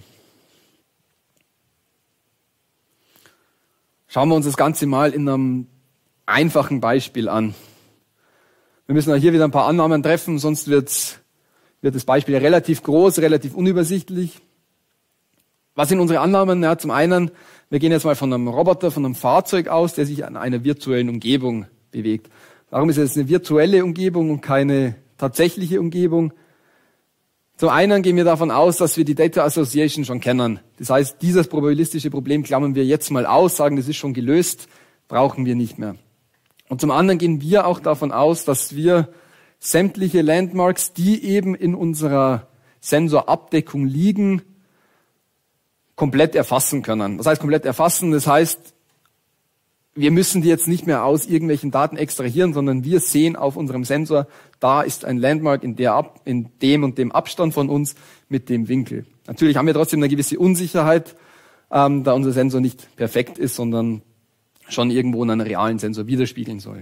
Schauen wir uns das Ganze mal in einem einfachen Beispiel an. Wir müssen auch hier wieder ein paar Annahmen treffen, sonst wird's, wird das Beispiel relativ groß, relativ unübersichtlich. Was sind unsere Annahmen? Ja, zum einen, wir gehen jetzt mal von einem Roboter, von einem Fahrzeug aus, der sich an einer virtuellen Umgebung bewegt. Warum ist es eine virtuelle Umgebung und keine tatsächliche Umgebung? Zum einen gehen wir davon aus, dass wir die Data Association schon kennen. Das heißt, dieses probabilistische Problem klammern wir jetzt mal aus, sagen, das ist schon gelöst, brauchen wir nicht mehr. Und zum anderen gehen wir auch davon aus, dass wir sämtliche Landmarks, die eben in unserer Sensorabdeckung liegen, komplett erfassen können. Das heißt, komplett erfassen, das heißt, wir müssen die jetzt nicht mehr aus irgendwelchen Daten extrahieren, sondern wir sehen auf unserem Sensor, da ist ein Landmark in, der Ab, in dem und dem Abstand von uns mit dem Winkel. Natürlich haben wir trotzdem eine gewisse Unsicherheit, ähm, da unser Sensor nicht perfekt ist, sondern schon irgendwo in einem realen Sensor widerspiegeln soll.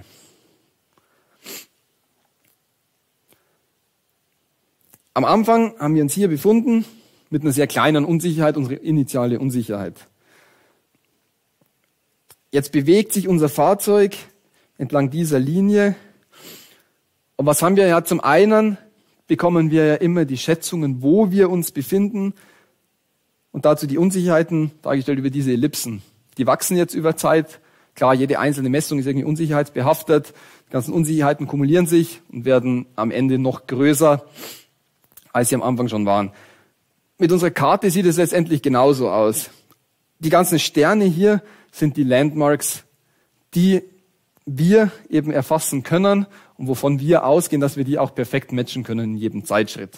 Am Anfang haben wir uns hier befunden mit einer sehr kleinen Unsicherheit, unsere initiale Unsicherheit. Jetzt bewegt sich unser Fahrzeug entlang dieser Linie. Und was haben wir ja? Zum einen bekommen wir ja immer die Schätzungen, wo wir uns befinden. Und dazu die Unsicherheiten, dargestellt über diese Ellipsen. Die wachsen jetzt über Zeit. Klar, jede einzelne Messung ist irgendwie unsicherheitsbehaftet. Die ganzen Unsicherheiten kumulieren sich und werden am Ende noch größer, als sie am Anfang schon waren. Mit unserer Karte sieht es letztendlich genauso aus. Die ganzen Sterne hier sind die Landmarks, die wir eben erfassen können und wovon wir ausgehen, dass wir die auch perfekt matchen können in jedem Zeitschritt.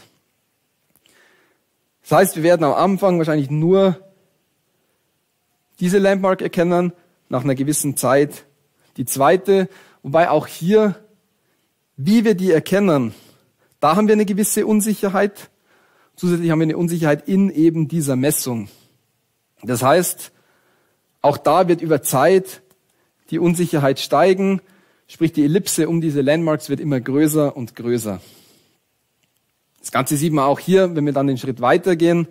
Das heißt, wir werden am Anfang wahrscheinlich nur diese Landmark erkennen, nach einer gewissen Zeit die zweite, wobei auch hier, wie wir die erkennen, da haben wir eine gewisse Unsicherheit Zusätzlich haben wir eine Unsicherheit in eben dieser Messung. Das heißt, auch da wird über Zeit die Unsicherheit steigen, sprich die Ellipse um diese Landmarks wird immer größer und größer. Das Ganze sieht man auch hier, wenn wir dann den Schritt weitergehen,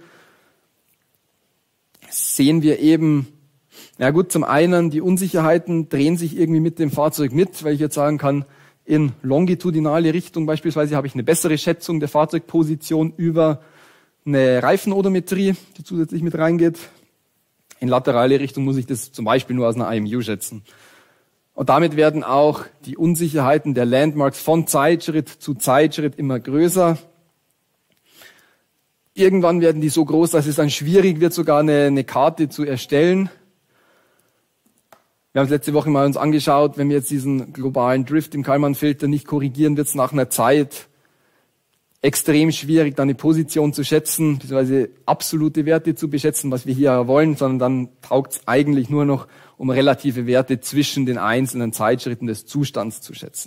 sehen wir eben, na gut, zum einen, die Unsicherheiten drehen sich irgendwie mit dem Fahrzeug mit, weil ich jetzt sagen kann, in longitudinale Richtung beispielsweise habe ich eine bessere Schätzung der Fahrzeugposition über eine Reifenodometrie, die zusätzlich mit reingeht. In laterale Richtung muss ich das zum Beispiel nur aus einer I M U schätzen. Und damit werden auch die Unsicherheiten der Landmarks von Zeitschritt zu Zeitschritt immer größer. Irgendwann werden die so groß, dass es dann schwierig wird, sogar eine, eine Karte zu erstellen. Wir haben es letzte Woche mal uns angeschaut, wenn wir jetzt diesen globalen Drift im Kalman-Filter nicht korrigieren, wird es nach einer Zeit extrem schwierig, dann eine Position zu schätzen, beziehungsweise absolute Werte zu beschätzen, was wir hier wollen, sondern dann taugt es eigentlich nur noch, um relative Werte zwischen den einzelnen Zeitschritten des Zustands zu schätzen.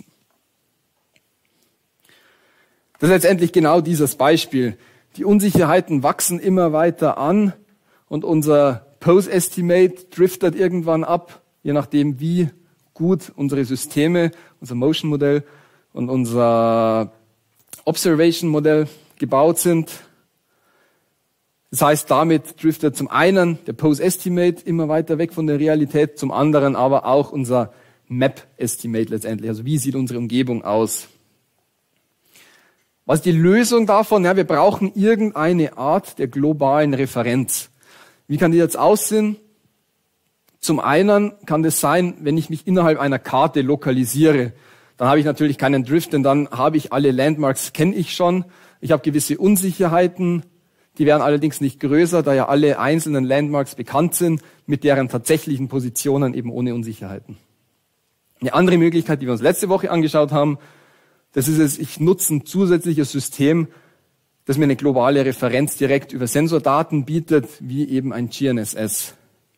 Das ist letztendlich genau dieses Beispiel. Die Unsicherheiten wachsen immer weiter an und unser Pose-Estimate driftet irgendwann ab, je nachdem, wie gut unsere Systeme, unser Motion-Modell und unser Observation-Modell gebaut sind. Das heißt, damit driftet zum einen der Pose-Estimate immer weiter weg von der Realität, zum anderen aber auch unser Map-Estimate letztendlich. Also wie sieht unsere Umgebung aus? Was ist die Lösung davon? Ja, wir brauchen irgendeine Art der globalen Referenz. Wie kann die jetzt aussehen? Zum einen kann das sein, wenn ich mich innerhalb einer Karte lokalisiere. Dann habe ich natürlich keinen Drift, denn dann habe ich alle Landmarks, kenne ich schon. Ich habe gewisse Unsicherheiten, die werden allerdings nicht größer, da ja alle einzelnen Landmarks bekannt sind, mit deren tatsächlichen Positionen eben ohne Unsicherheiten. Eine andere Möglichkeit, die wir uns letzte Woche angeschaut haben, das ist es, ich nutze ein zusätzliches System, das mir eine globale Referenz direkt über Sensordaten bietet, wie eben ein G N S S.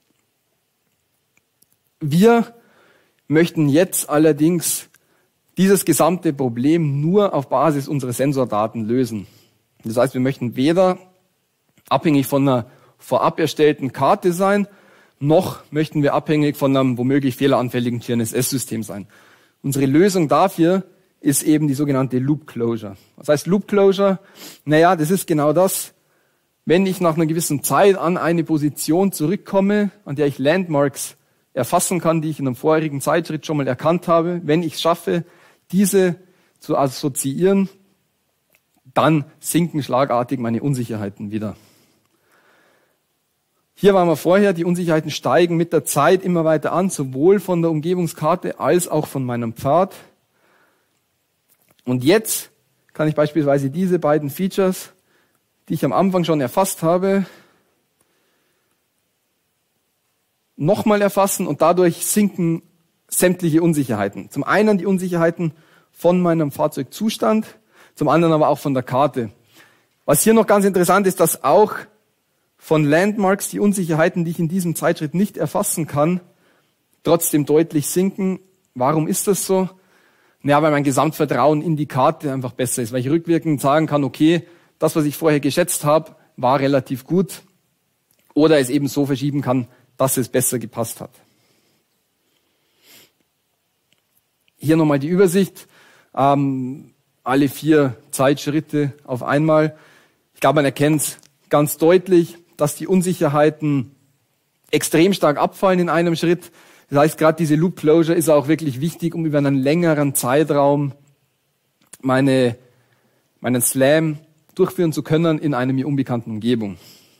Wir möchten jetzt allerdings dieses gesamte Problem nur auf Basis unserer Sensordaten lösen. Das heißt, wir möchten weder abhängig von einer vorab erstellten Karte sein, noch möchten wir abhängig von einem womöglich fehleranfälligen G N S S-System sein. Unsere Lösung dafür ist eben die sogenannte Loop Closure. Was heißt Loop Closure? Naja, das ist genau das. Wenn ich nach einer gewissen Zeit an eine Position zurückkomme, an der ich Landmarks erfassen kann, die ich in einem vorherigen Zeitschritt schon mal erkannt habe, wenn ich es schaffe, diese zu assoziieren, dann sinken schlagartig meine Unsicherheiten wieder. Hier waren wir vorher, die Unsicherheiten steigen mit der Zeit immer weiter an, sowohl von der Umgebungskarte als auch von meinem Pfad. Und jetzt kann ich beispielsweise diese beiden Features, die ich am Anfang schon erfasst habe, nochmal erfassen und dadurch sinken sämtliche Unsicherheiten. Zum einen die Unsicherheiten von meinem Fahrzeugzustand, zum anderen aber auch von der Karte. Was hier noch ganz interessant ist, dass auch von Landmarks die Unsicherheiten, die ich in diesem Zeitschritt nicht erfassen kann, trotzdem deutlich sinken. Warum ist das so? Ja, weil mein Gesamtvertrauen in die Karte einfach besser ist, weil ich rückwirkend sagen kann, okay, das, was ich vorher geschätzt habe, war relativ gut, oder es eben so verschieben kann, dass es besser gepasst hat. Hier nochmal die Übersicht, ähm, alle vier Zeitschritte auf einmal. Ich glaube, man erkennt ganz deutlich, dass die Unsicherheiten extrem stark abfallen in einem Schritt. Das heißt, gerade diese Loop Closure ist auch wirklich wichtig, um über einen längeren Zeitraum meine, meinen Slam durchführen zu können in einer mir unbekannten Umgebung.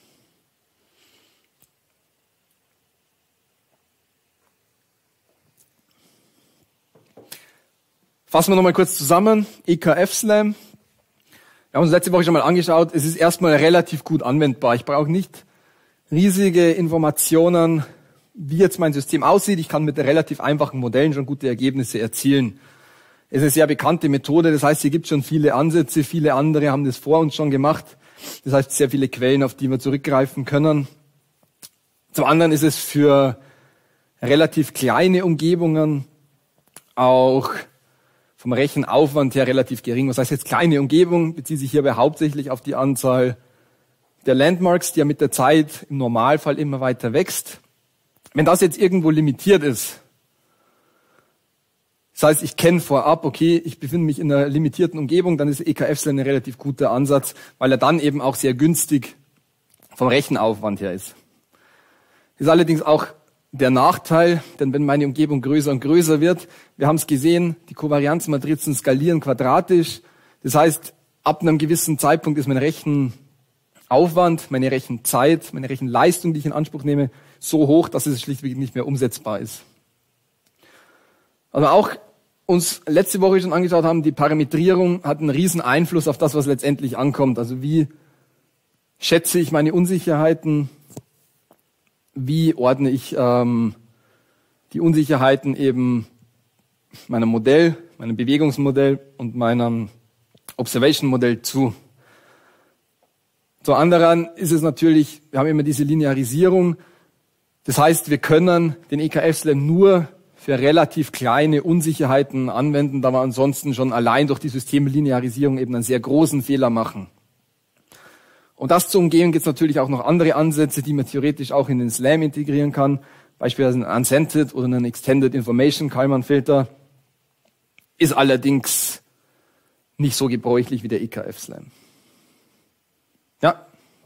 Fassen wir nochmal kurz zusammen. E K F-Slam. Wir haben uns letzte Woche schon mal angeschaut. Es ist erstmal relativ gut anwendbar. Ich brauche nicht riesige Informationen, wie jetzt mein System aussieht. Ich kann mit relativ einfachen Modellen schon gute Ergebnisse erzielen. Es ist eine sehr bekannte Methode. Das heißt, hier gibt es schon viele Ansätze. Viele andere haben das vor uns schon gemacht. Das heißt, sehr viele Quellen, auf die wir zurückgreifen können. Zum anderen ist es für relativ kleine Umgebungen auch vom Rechenaufwand her relativ gering. Was heißt jetzt kleine Umgebung? Bezieht sich hierbei hauptsächlich auf die Anzahl der Landmarks, die ja mit der Zeit im Normalfall immer weiter wächst, wenn das jetzt irgendwo limitiert ist, das heißt, ich kenne vorab, okay, ich befinde mich in einer limitierten Umgebung, dann ist E K F-Slam ein relativ guter Ansatz, weil er dann eben auch sehr günstig vom Rechenaufwand her ist. Ist allerdings auch der Nachteil, denn wenn meine Umgebung größer und größer wird, wir haben es gesehen, die Kovarianzmatrizen skalieren quadratisch. Das heißt, ab einem gewissen Zeitpunkt ist mein Rechenaufwand, meine Rechenzeit, meine Rechenleistung, die ich in Anspruch nehme, so hoch, dass es schlichtweg nicht mehr umsetzbar ist. Aber auch uns letzte Woche schon angeschaut haben, die Parametrierung hat einen riesen Einfluss auf das, was letztendlich ankommt. Also wie schätze ich meine Unsicherheiten? Wie ordne ich ähm, die Unsicherheiten eben meinem Modell, meinem Bewegungsmodell und meinem Observation-Modell zu? Zu anderen ist es natürlich, wir haben immer diese Linearisierung. Das heißt, wir können den E K F-Slam nur für relativ kleine Unsicherheiten anwenden, da wir ansonsten schon allein durch die Systemlinearisierung eben einen sehr großen Fehler machen. Um das zu umgehen, gibt es natürlich auch noch andere Ansätze, die man theoretisch auch in den Slam integrieren kann, beispielsweise einen Unscented oder einen Extended Information Kalman-Filter, ist allerdings nicht so gebräuchlich wie der E K F-Slam. Ja?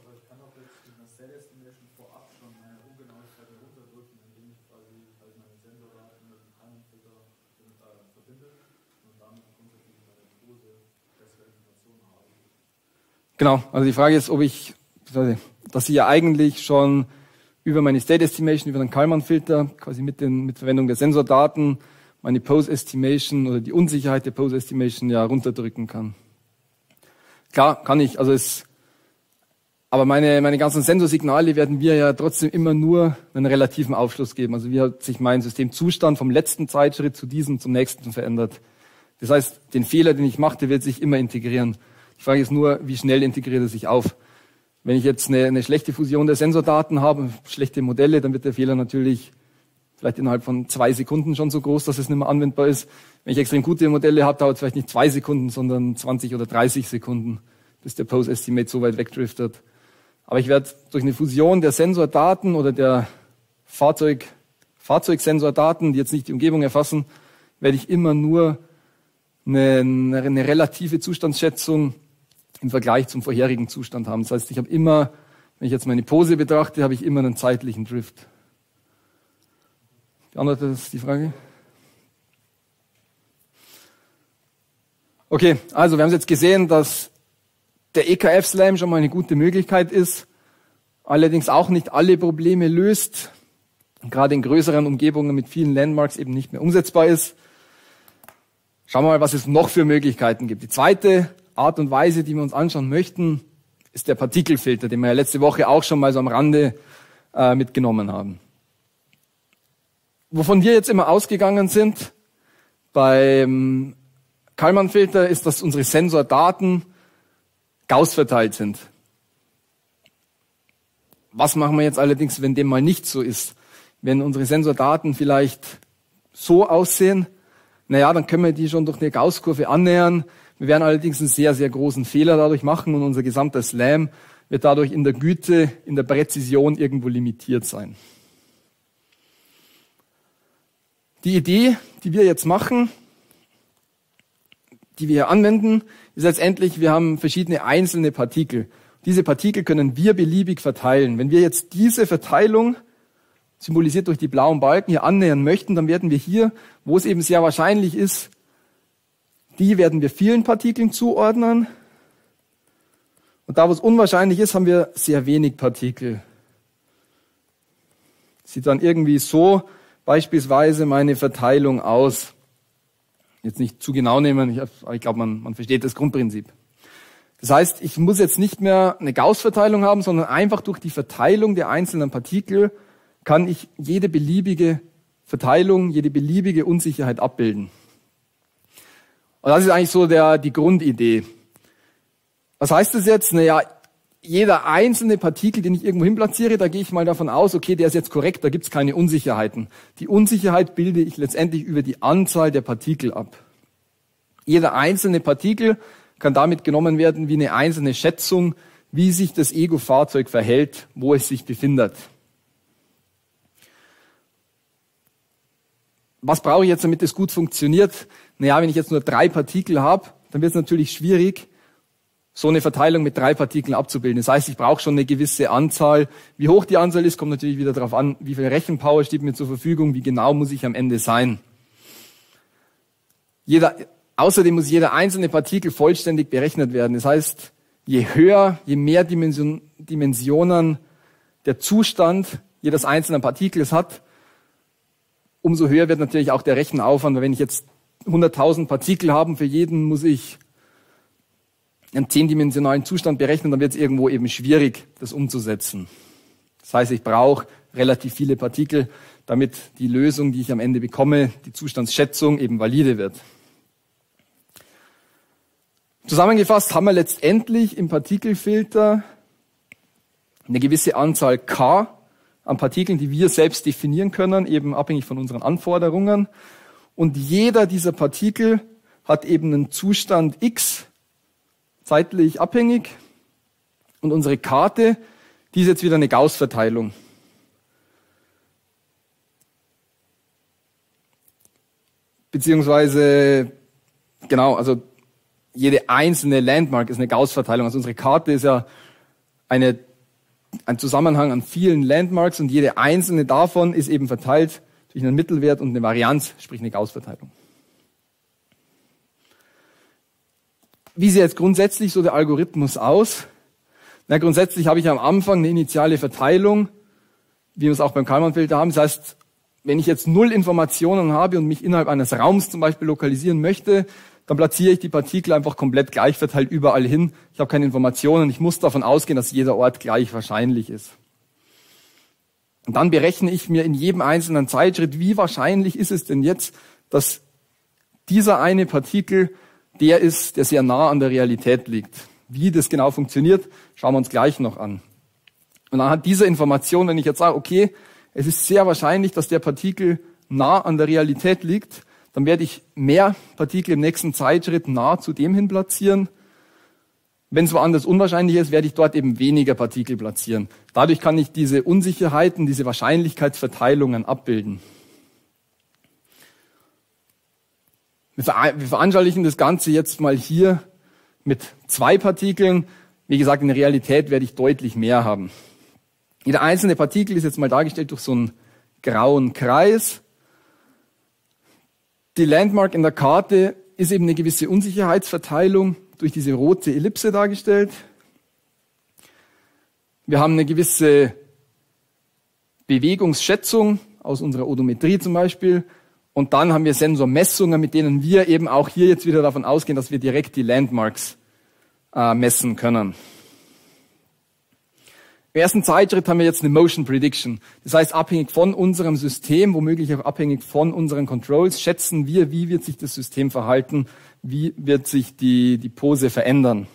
Genau, also die Frage ist, ob ich, dass ich ja eigentlich schon über meine State Estimation, über den Kalman-Filter, quasi mit, den, mit Verwendung der Sensordaten, meine Pose Estimation oder die Unsicherheit der Pose Estimation ja runterdrücken kann. Klar, kann ich, also es, aber meine, meine ganzen Sensorsignale werden wir ja trotzdem immer nur einen relativen Aufschluss geben. Also wie hat sich mein Systemzustand vom letzten Zeitschritt zu diesem, zum nächsten verändert. Das heißt, den Fehler, den ich mache, der wird sich immer integrieren. Die Frage ist nur, wie schnell integriert er sich auf. Wenn ich jetzt eine, eine schlechte Fusion der Sensordaten habe, schlechte Modelle, dann wird der Fehler natürlich vielleicht innerhalb von zwei Sekunden schon so groß, dass es nicht mehr anwendbar ist. Wenn ich extrem gute Modelle habe, dauert es vielleicht nicht zwei Sekunden, sondern zwanzig oder dreißig Sekunden, bis der Pose Estimate so weit wegdriftet. Aber ich werde durch eine Fusion der Sensordaten oder der Fahrzeug, Fahrzeugsensordaten, die jetzt nicht die Umgebung erfassen, werde ich immer nur eine, eine, eine relative Zustandsschätzung im Vergleich zum vorherigen Zustand haben. Das heißt, ich habe immer, wenn ich jetzt meine Pose betrachte, habe ich immer einen zeitlichen Drift. Beantwortet das die Frage? Okay, also wir haben jetzt gesehen, dass der E K F-Slam schon mal eine gute Möglichkeit ist, allerdings auch nicht alle Probleme löst, gerade in größeren Umgebungen mit vielen Landmarks eben nicht mehr umsetzbar ist. Schauen wir mal, was es noch für Möglichkeiten gibt. Die zweite Art und Weise, die wir uns anschauen möchten, ist der Partikelfilter, den wir ja letzte Woche auch schon mal so am Rande äh, mitgenommen haben. Wovon wir jetzt immer ausgegangen sind beim Kalman-Filter, ist, dass unsere Sensordaten Gauss verteilt sind. Was machen wir jetzt allerdings, wenn dem mal nicht so ist? Wenn unsere Sensordaten vielleicht so aussehen, naja, dann können wir die schon durch eine Gauss-Kurve annähern. Wir werden allerdings einen sehr, sehr großen Fehler dadurch machen und unser gesamter Slam wird dadurch in der Güte, in der Präzision irgendwo limitiert sein. Die Idee, die wir jetzt machen, die wir hier anwenden, ist letztendlich, wir haben verschiedene einzelne Partikel. Diese Partikel können wir beliebig verteilen. Wenn wir jetzt diese Verteilung, symbolisiert durch die blauen Balken, hier annähern möchten, dann werden wir hier, wo es eben sehr wahrscheinlich ist, die werden wir vielen Partikeln zuordnen. Und da, wo es unwahrscheinlich ist, haben wir sehr wenig Partikel. Sieht dann irgendwie so beispielsweise meine Verteilung aus. Jetzt nicht zu genau nehmen, ich, ich glaube, man, man versteht das Grundprinzip. Das heißt, ich muss jetzt nicht mehr eine Gauss-Verteilung haben, sondern einfach durch die Verteilung der einzelnen Partikel kann ich jede beliebige Verteilung, jede beliebige Unsicherheit abbilden. Und das ist eigentlich so der, die Grundidee. Was heißt das jetzt? Naja, jeder einzelne Partikel, den ich irgendwo hin platziere, da gehe ich mal davon aus, okay, der ist jetzt korrekt, da gibt es keine Unsicherheiten. Die Unsicherheit bilde ich letztendlich über die Anzahl der Partikel ab. Jeder einzelne Partikel kann damit genommen werden wie eine einzelne Schätzung, wie sich das Ego-Fahrzeug verhält, wo es sich befindet. Was brauche ich jetzt, damit es gut funktioniert? Naja, wenn ich jetzt nur drei Partikel habe, dann wird es natürlich schwierig, so eine Verteilung mit drei Partikeln abzubilden. Das heißt, ich brauche schon eine gewisse Anzahl. Wie hoch die Anzahl ist, kommt natürlich wieder darauf an, wie viel Rechenpower steht mir zur Verfügung, wie genau muss ich am Ende sein. Jeder, außerdem muss jeder einzelne Partikel vollständig berechnet werden. Das heißt, je höher, je mehr Dimension, Dimensionen der Zustand jedes einzelnen Partikels hat, umso höher wird natürlich auch der Rechenaufwand. Weil wenn ich jetzt hunderttausend Partikel habe, für jeden muss ich einen zehndimensionalen Zustand berechnen, dann wird es irgendwo eben schwierig, das umzusetzen. Das heißt, ich brauche relativ viele Partikel, damit die Lösung, die ich am Ende bekomme, die Zustandsschätzung eben valide wird. Zusammengefasst haben wir letztendlich im Partikelfilter eine gewisse Anzahl K an Partikeln, die wir selbst definieren können, eben abhängig von unseren Anforderungen. Und jeder dieser Partikel hat eben einen Zustand X, zeitlich abhängig. Und unsere Karte, die ist jetzt wieder eine Gauß-Verteilung. Beziehungsweise, genau, also jede einzelne Landmark ist eine Gauß-Verteilung. Also unsere Karte ist ja eine, ein Zusammenhang an vielen Landmarks und jede einzelne davon ist eben verteilt durch einen Mittelwert und eine Varianz, sprich eine Gauß-Verteilung. Wie sieht jetzt grundsätzlich so der Algorithmus aus? Na, grundsätzlich habe ich am Anfang eine initiale Verteilung, wie wir es auch beim Kalman-Filter haben. Das heißt, wenn ich jetzt null Informationen habe und mich innerhalb eines Raums zum Beispiel lokalisieren möchte, dann platziere ich die Partikel einfach komplett gleich verteilt überall hin. Ich habe keine Informationen. Ich muss davon ausgehen, dass jeder Ort gleich wahrscheinlich ist. Und dann berechne ich mir in jedem einzelnen Zeitschritt, wie wahrscheinlich ist es denn jetzt, dass dieser eine Partikel der ist, der sehr nah an der Realität liegt. Wie das genau funktioniert, schauen wir uns gleich noch an. Und anhand dieser Information, wenn ich jetzt sage, okay, es ist sehr wahrscheinlich, dass der Partikel nah an der Realität liegt, dann werde ich mehr Partikel im nächsten Zeitschritt nah zu dem hin platzieren. Wenn es woanders unwahrscheinlich ist, werde ich dort eben weniger Partikel platzieren. Dadurch kann ich diese Unsicherheiten, diese Wahrscheinlichkeitsverteilungen abbilden. Wir veranschaulichen das Ganze jetzt mal hier mit zwei Partikeln. Wie gesagt, in der Realität werde ich deutlich mehr haben. Jeder einzelne Partikel ist jetzt mal dargestellt durch so einen grauen Kreis. Die Landmark in der Karte ist eben eine gewisse Unsicherheitsverteilung durch diese rote Ellipse dargestellt. Wir haben eine gewisse Bewegungsschätzung aus unserer Odometrie zum Beispiel. Und dann haben wir Sensormessungen, mit denen wir eben auch hier jetzt wieder davon ausgehen, dass wir direkt die Landmarks äh, messen können. Im ersten Zeitschritt haben wir jetzt eine Motion Prediction. Das heißt, abhängig von unserem System, womöglich auch abhängig von unseren Controls, schätzen wir, wie wird sich das System verhalten, wie wird sich die, die Pose verändern.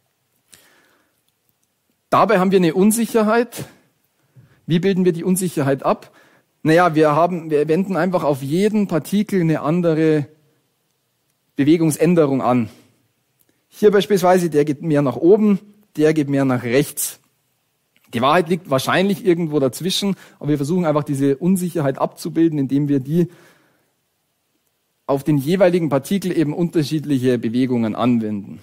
Dabei haben wir eine Unsicherheit. Wie bilden wir die Unsicherheit ab? Naja, wir haben, wir wenden einfach auf jeden Partikel eine andere Bewegungsänderung an. Hier beispielsweise, der geht mehr nach oben, der geht mehr nach rechts. Die Wahrheit liegt wahrscheinlich irgendwo dazwischen, aber wir versuchen einfach diese Unsicherheit abzubilden, indem wir die auf den jeweiligen Partikel eben unterschiedliche Bewegungen anwenden.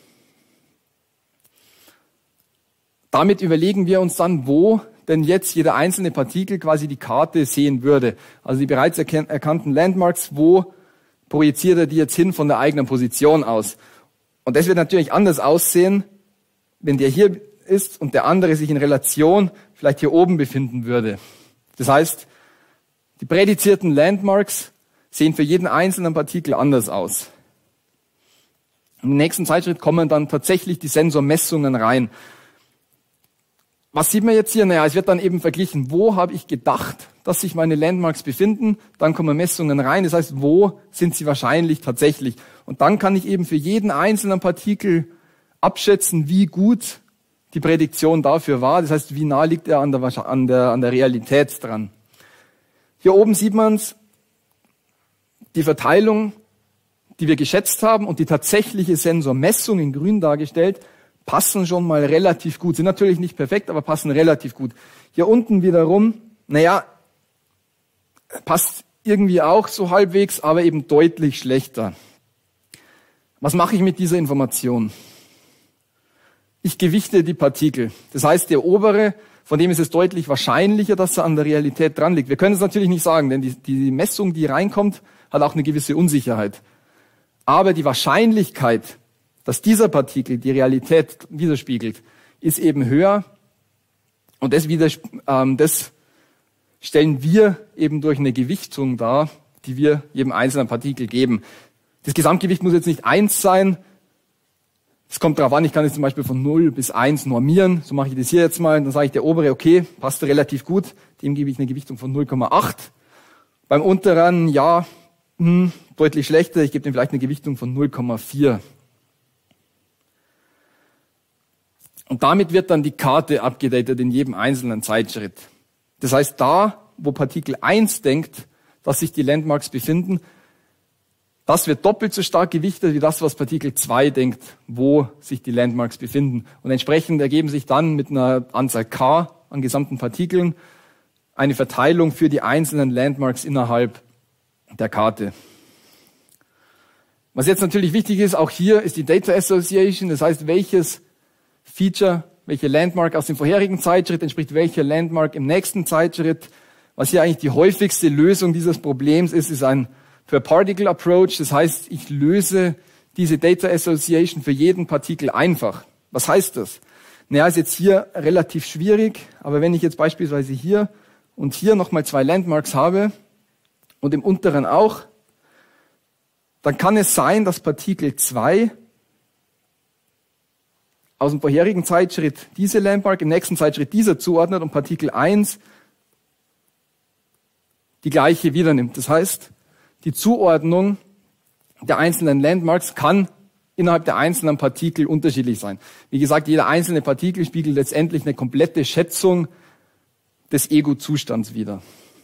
Damit überlegen wir uns dann, wo denn jetzt jeder einzelne Partikel quasi die Karte sehen würde. Also die bereits erkannten Landmarks, wo projiziert er die jetzt hin von der eigenen Position aus? Und das wird natürlich anders aussehen, wenn der hier ist und der andere sich in Relation vielleicht hier oben befinden würde. Das heißt, die prädizierten Landmarks sehen für jeden einzelnen Partikel anders aus. Im nächsten Zeitschritt kommen dann tatsächlich die Sensormessungen rein. Was sieht man jetzt hier? Naja, es wird dann eben verglichen, wo habe ich gedacht, dass sich meine Landmarks befinden. Dann kommen Messungen rein, das heißt, wo sind sie wahrscheinlich tatsächlich. Und dann kann ich eben für jeden einzelnen Partikel abschätzen, wie gut die Prädiktion dafür war. Das heißt, wie nah liegt er an der, an der, an der Realität dran. Hier oben sieht man es, die Verteilung, die wir geschätzt haben und die tatsächliche Sensormessung in grün dargestellt. passen schon mal relativ gut. Sind natürlich nicht perfekt, aber passen relativ gut. Hier unten wiederum, naja, passt irgendwie auch so halbwegs, aber eben deutlich schlechter. Was mache ich mit dieser Information? Ich gewichte die Partikel. Das heißt, der obere, von dem ist es deutlich wahrscheinlicher, dass er an der Realität dran liegt. Wir können es natürlich nicht sagen, denn die, die Messung, die reinkommt, hat auch eine gewisse Unsicherheit. Aber die Wahrscheinlichkeit, dass dieser Partikel die Realität widerspiegelt, ist eben höher. Und das, wieder, ähm, das stellen wir eben durch eine Gewichtung dar, die wir jedem einzelnen Partikel geben. Das Gesamtgewicht muss jetzt nicht eins sein. Es kommt darauf an, ich kann jetzt zum Beispiel von null bis eins normieren. So mache ich das hier jetzt mal. Dann sage ich, der obere, okay, passt relativ gut. Dem gebe ich eine Gewichtung von null Komma acht. Beim unteren, ja, hm, deutlich schlechter. Ich gebe dem vielleicht eine Gewichtung von null Komma vier. Und damit wird dann die Karte abgedatet in jedem einzelnen Zeitschritt. Das heißt, da, wo Partikel eins denkt, dass sich die Landmarks befinden, das wird doppelt so stark gewichtet wie das, was Partikel zwei denkt, wo sich die Landmarks befinden. Und entsprechend ergeben sich dann mit einer Anzahl K an gesamten Partikeln eine Verteilung für die einzelnen Landmarks innerhalb der Karte. Was jetzt natürlich wichtig ist, auch hier ist die Data Association, das heißt, welches Feature, welche Landmark aus dem vorherigen Zeitschritt entspricht welcher Landmark im nächsten Zeitschritt. Was hier eigentlich die häufigste Lösung dieses Problems ist, ist ein Per-Particle-Approach. Das heißt, ich löse diese Data Association für jeden Partikel einfach. Was heißt das? Naja, ist jetzt hier relativ schwierig, aber wenn ich jetzt beispielsweise hier und hier nochmal zwei Landmarks habe und im unteren auch, dann kann es sein, dass Partikel zwei aus dem vorherigen Zeitschritt diese Landmark, im nächsten Zeitschritt dieser zuordnet und Partikel eins die gleiche wieder nimmt. Das heißt, die Zuordnung der einzelnen Landmarks kann innerhalb der einzelnen Partikel unterschiedlich sein. Wie gesagt, jeder einzelne Partikel spiegelt letztendlich eine komplette Schätzung des Ego-Zustands wider.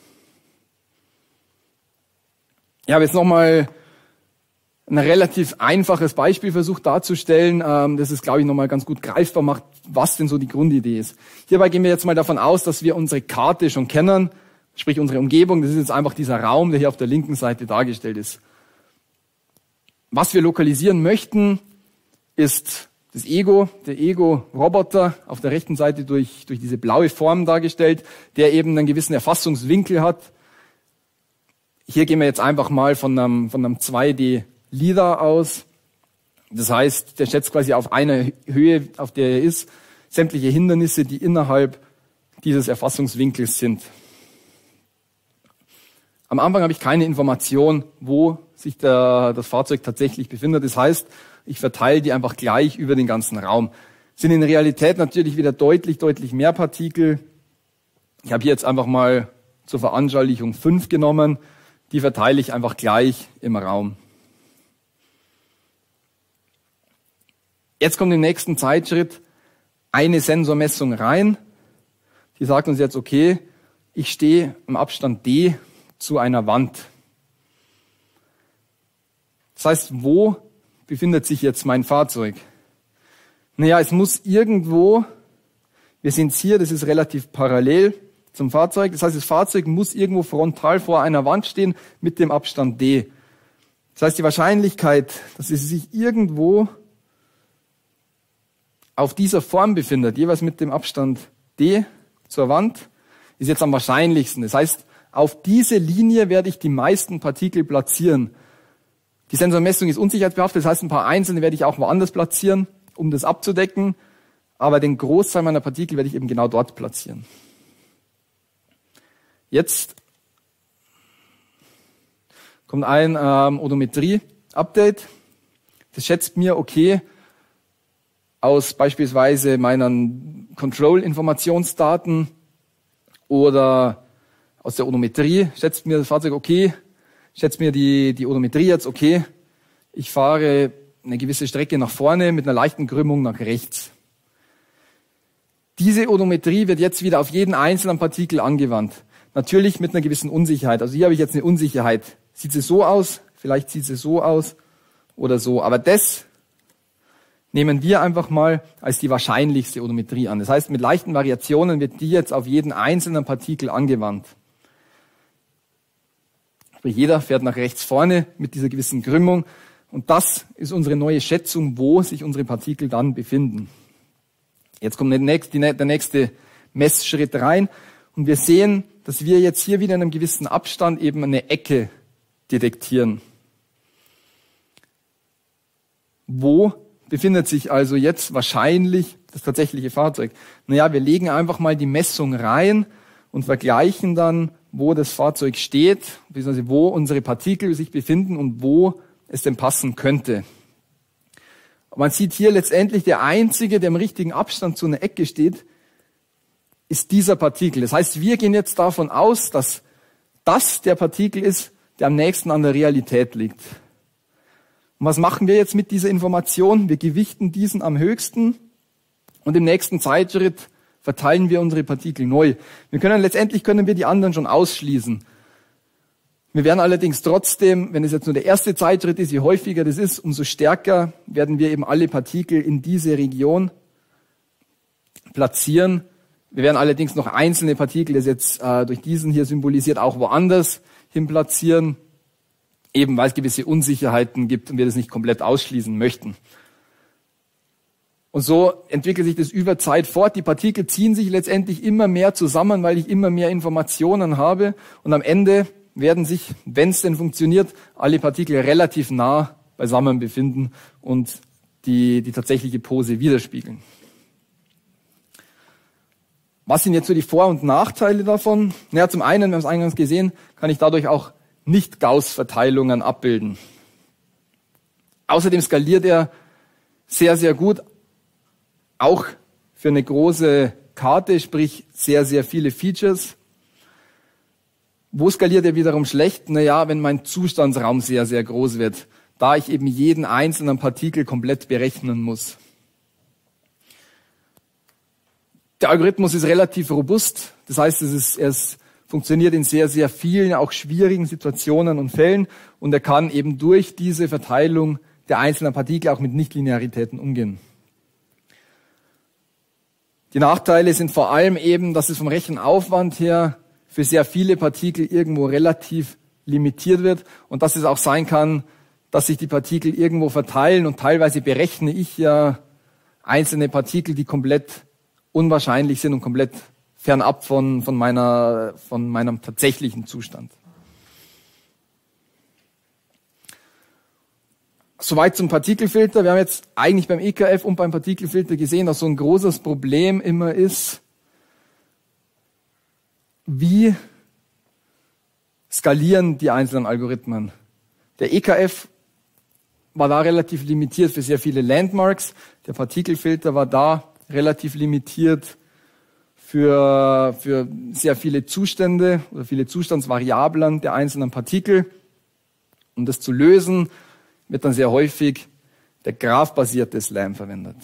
Ich habe jetzt nochmal ein relativ einfaches Beispiel versucht darzustellen, das es, glaube ich, nochmal ganz gut greifbar macht, was denn so die Grundidee ist. Hierbei gehen wir jetzt mal davon aus, dass wir unsere Karte schon kennen, sprich unsere Umgebung. Das ist jetzt einfach dieser Raum, der hier auf der linken Seite dargestellt ist. Was wir lokalisieren möchten, ist das Ego, der Ego-Roboter, auf der rechten Seite durch, durch diese blaue Form dargestellt, der eben einen gewissen Erfassungswinkel hat. Hier gehen wir jetzt einfach mal von einem, von einem zwei D LiDAR aus. Das heißt, der schätzt quasi auf einer Höhe, auf der er ist, sämtliche Hindernisse, die innerhalb dieses Erfassungswinkels sind. Am Anfang habe ich keine Information, wo sich der, das Fahrzeug tatsächlich befindet. Das heißt, ich verteile die einfach gleich über den ganzen Raum. Sind in Realität natürlich wieder deutlich, deutlich mehr Partikel. Ich habe hier jetzt einfach mal zur Veranschaulichung fünf genommen. Die verteile ich einfach gleich im Raum. Jetzt kommt im nächsten Zeitschritt eine Sensormessung rein. Die sagt uns jetzt, okay, ich stehe im Abstand D zu einer Wand. Das heißt, wo befindet sich jetzt mein Fahrzeug? Naja, es muss irgendwo, wir sehen es hier, das ist relativ parallel zum Fahrzeug. Das heißt, das Fahrzeug muss irgendwo frontal vor einer Wand stehen mit dem Abstand D. Das heißt, die Wahrscheinlichkeit, dass es sich irgendwo auf dieser Form befindet, jeweils mit dem Abstand D zur Wand, ist jetzt am wahrscheinlichsten. Das heißt, auf diese Linie werde ich die meisten Partikel platzieren. Die Sensormessung ist unsicherheitsbehaftet, das heißt, ein paar einzelne werde ich auch woanders platzieren, um das abzudecken, aber den Großteil meiner Partikel werde ich eben genau dort platzieren. Jetzt kommt ein ähm, Odometrie-Update. Das schätzt mir, okay, aus beispielsweise meinen Control-Informationsdaten oder aus der Odometrie, schätzt mir das Fahrzeug, okay, schätzt mir die, die Odometrie jetzt, okay, ich fahre eine gewisse Strecke nach vorne mit einer leichten Krümmung nach rechts. Diese Odometrie wird jetzt wieder auf jeden einzelnen Partikel angewandt. Natürlich mit einer gewissen Unsicherheit. Also hier habe ich jetzt eine Unsicherheit. Sieht sie so aus, vielleicht sieht sie so aus oder so. Aber das nehmen wir einfach mal als die wahrscheinlichste Odometrie an. Das heißt, mit leichten Variationen wird die jetzt auf jeden einzelnen Partikel angewandt. Sprich, jeder fährt nach rechts vorne mit dieser gewissen Krümmung und das ist unsere neue Schätzung, wo sich unsere Partikel dann befinden. Jetzt kommt der nächste Messschritt rein und wir sehen, dass wir jetzt hier wieder in einem gewissen Abstand eben eine Ecke detektieren. Wo befindet sich also jetzt wahrscheinlich das tatsächliche Fahrzeug? Naja, wir legen einfach mal die Messung rein und vergleichen dann, wo das Fahrzeug steht, beziehungsweise wo unsere Partikel sich befinden und wo es denn passen könnte. Man sieht hier letztendlich, der einzige, der im richtigen Abstand zu einer Ecke steht, ist dieser Partikel. Das heißt, wir gehen jetzt davon aus, dass das der Partikel ist, der am nächsten an der Realität liegt. Und was machen wir jetzt mit dieser Information? Wir gewichten diesen am höchsten und im nächsten Zeitschritt verteilen wir unsere Partikel neu. Wir können letztendlich können wir die anderen schon ausschließen. Wir werden allerdings trotzdem, wenn es jetzt nur der erste Zeitschritt ist, je häufiger das ist, umso stärker werden wir eben alle Partikel in diese Region platzieren. Wir werden allerdings noch einzelne Partikel, das jetzt äh, durch diesen hier symbolisiert, auch woanders hin platzieren, eben weil es gewisse Unsicherheiten gibt und wir das nicht komplett ausschließen möchten. Und so entwickelt sich das über Zeit fort. Die Partikel ziehen sich letztendlich immer mehr zusammen, weil ich immer mehr Informationen habe. Und am Ende werden sich, wenn es denn funktioniert, alle Partikel relativ nah beisammen befinden und die, die tatsächliche Pose widerspiegeln. Was sind jetzt so die Vor- und Nachteile davon? Naja, zum einen, wir haben es eingangs gesehen, kann ich dadurch auch Nicht-Gauss-Verteilungen abbilden. Außerdem skaliert er sehr, sehr gut, auch für eine große Karte, sprich sehr, sehr viele Features. Wo skaliert er wiederum schlecht? Naja, wenn mein Zustandsraum sehr, sehr groß wird, da ich eben jeden einzelnen Partikel komplett berechnen muss. Der Algorithmus ist relativ robust, das heißt, es, ist, es funktioniert in sehr, sehr vielen, auch schwierigen Situationen und Fällen und er kann eben durch diese Verteilung der einzelnen Partikel auch mit Nichtlinearitäten umgehen. Die Nachteile sind vor allem eben, dass es vom Rechenaufwand her für sehr viele Partikel irgendwo relativ limitiert wird und dass es auch sein kann, dass sich die Partikel irgendwo verteilen und teilweise berechne ich ja einzelne Partikel, die komplett unwahrscheinlich sind und komplett fernab von, von, meiner, von meinem tatsächlichen Zustand. Soweit zum Partikelfilter. Wir haben jetzt eigentlich beim E K F und beim Partikelfilter gesehen, dass so ein großes Problem immer ist, wie skalieren die einzelnen Algorithmen. Der E K F war da relativ limitiert für sehr viele Landmarks. Der Partikelfilter war da relativ limitiert für, für sehr viele Zustände oder viele Zustandsvariablen der einzelnen Partikel. Um das zu lösen, wird dann sehr häufig der graph-basierte SLAM verwendet.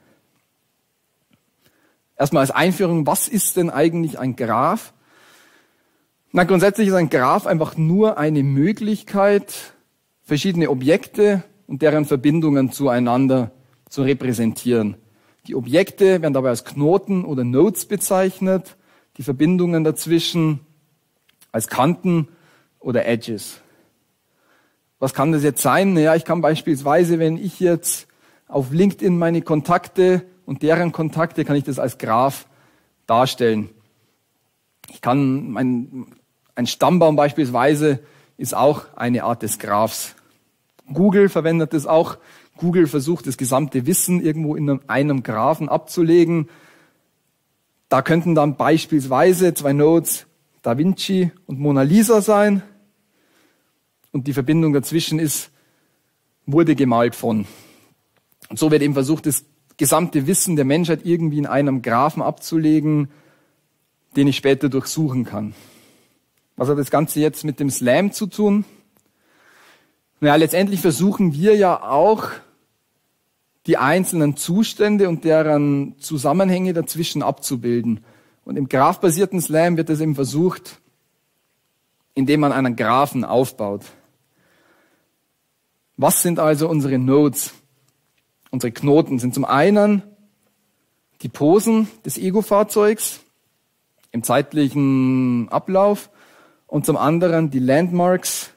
Erstmal als Einführung, was ist denn eigentlich ein Graph? Na, grundsätzlich ist ein Graph einfach nur eine Möglichkeit, verschiedene Objekte und deren Verbindungen zueinander zu repräsentieren. Die Objekte werden dabei als Knoten oder Nodes bezeichnet, die Verbindungen dazwischen als Kanten oder Edges. Was kann das jetzt sein? Naja, ich kann beispielsweise, wenn ich jetzt auf LinkedIn meine Kontakte und deren Kontakte, kann ich das als Graph darstellen. Ich kann, mein, ein Stammbaum beispielsweise ist auch eine Art des Graphs. Google verwendet das auch. Google versucht, das gesamte Wissen irgendwo in einem, einem Graphen abzulegen. Da könnten dann beispielsweise zwei Nodes Da Vinci und Mona Lisa sein. Und die Verbindung dazwischen ist, wurde gemalt von. Und so wird eben versucht, das gesamte Wissen der Menschheit irgendwie in einem Graphen abzulegen, den ich später durchsuchen kann. Was hat das Ganze jetzt mit dem SLAM zu tun? Naja, letztendlich versuchen wir ja auch, die einzelnen Zustände und deren Zusammenhänge dazwischen abzubilden. Und im graphbasierten SLAM wird das eben versucht, indem man einen Graphen aufbaut. Was sind also unsere Nodes? unsere Knoten sind zum einen die Posen des Ego-Fahrzeugs im zeitlichen Ablauf und zum anderen die Landmarks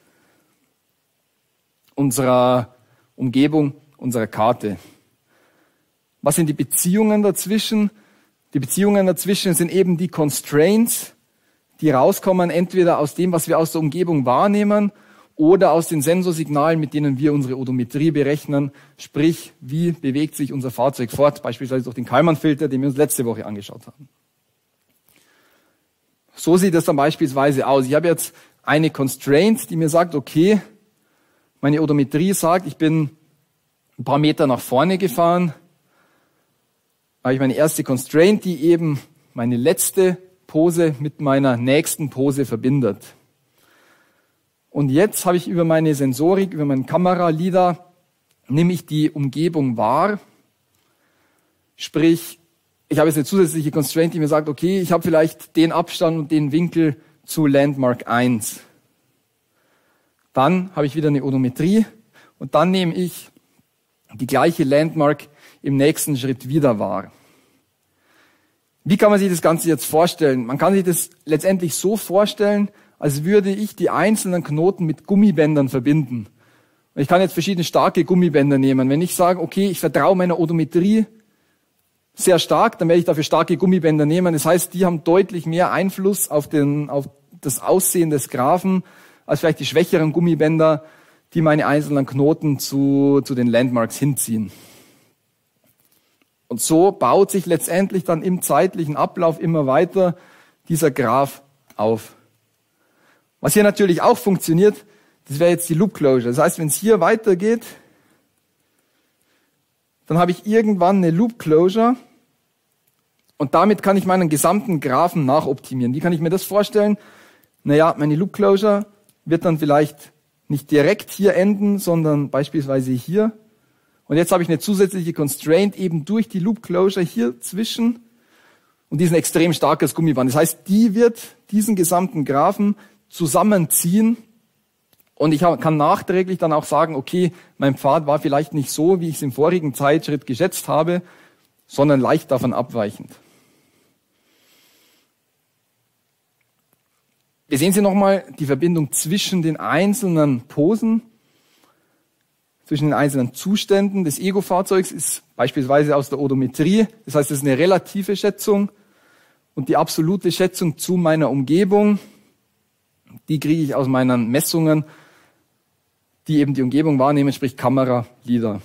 unserer Umgebung, unserer Karte. Was sind die Beziehungen dazwischen? Die Beziehungen dazwischen sind eben die Constraints, die rauskommen entweder aus dem, was wir aus der Umgebung wahrnehmen, oder aus den Sensorsignalen, mit denen wir unsere Odometrie berechnen, sprich, wie bewegt sich unser Fahrzeug fort, beispielsweise durch den Kalman-Filter, den wir uns letzte Woche angeschaut haben. So sieht das dann beispielsweise aus. Ich habe jetzt eine Constraint, die mir sagt, okay, meine Odometrie sagt, ich bin ein paar Meter nach vorne gefahren. Da habe ich meine erste Constraint, die eben meine letzte Pose mit meiner nächsten Pose verbindet. Und jetzt habe ich über meine Sensorik, über meine Kamera-LiDAR, nehme ich die Umgebung wahr. Sprich, ich habe jetzt eine zusätzliche Constraint, die mir sagt, okay, ich habe vielleicht den Abstand und den Winkel zu Landmark eins. Dann habe ich wieder eine Odometrie und dann nehme ich die gleiche Landmark im nächsten Schritt wieder wahr. Wie kann man sich das Ganze jetzt vorstellen? Man kann sich das letztendlich so vorstellen, als würde ich die einzelnen Knoten mit Gummibändern verbinden. Und ich kann jetzt verschiedene starke Gummibänder nehmen. Wenn ich sage, okay, ich vertraue meiner Odometrie sehr stark, dann werde ich dafür starke Gummibänder nehmen. Das heißt, die haben deutlich mehr Einfluss auf, den, auf das Aussehen des Graphen, als vielleicht die schwächeren Gummibänder, die meine einzelnen Knoten zu, zu den Landmarks hinziehen. Und so baut sich letztendlich dann im zeitlichen Ablauf immer weiter dieser Graph auf. Was hier natürlich auch funktioniert, das wäre jetzt die Loop Closure. Das heißt, wenn es hier weitergeht, dann habe ich irgendwann eine Loop Closure und damit kann ich meinen gesamten Graphen nachoptimieren. Wie kann ich mir das vorstellen? Naja, meine Loop Closure wird dann vielleicht nicht direkt hier enden, sondern beispielsweise hier. Und jetzt habe ich eine zusätzliche Constraint eben durch die Loop Closure hier zwischen und die ist ein extrem starkes Gummiband. Das heißt, die wird diesen gesamten Graphen zusammenziehen und ich kann nachträglich dann auch sagen, okay, mein Pfad war vielleicht nicht so, wie ich es im vorigen Zeitschritt geschätzt habe, sondern leicht davon abweichend. Wir sehen hier nochmal die Verbindung zwischen den einzelnen Posen, zwischen den einzelnen Zuständen des Ego-Fahrzeugs ist beispielsweise aus der Odometrie. Das heißt, es ist eine relative Schätzung und die absolute Schätzung zu meiner Umgebung, die kriege ich aus meinen Messungen, die eben die Umgebung wahrnehmen, sprich Kamera, LiDAR.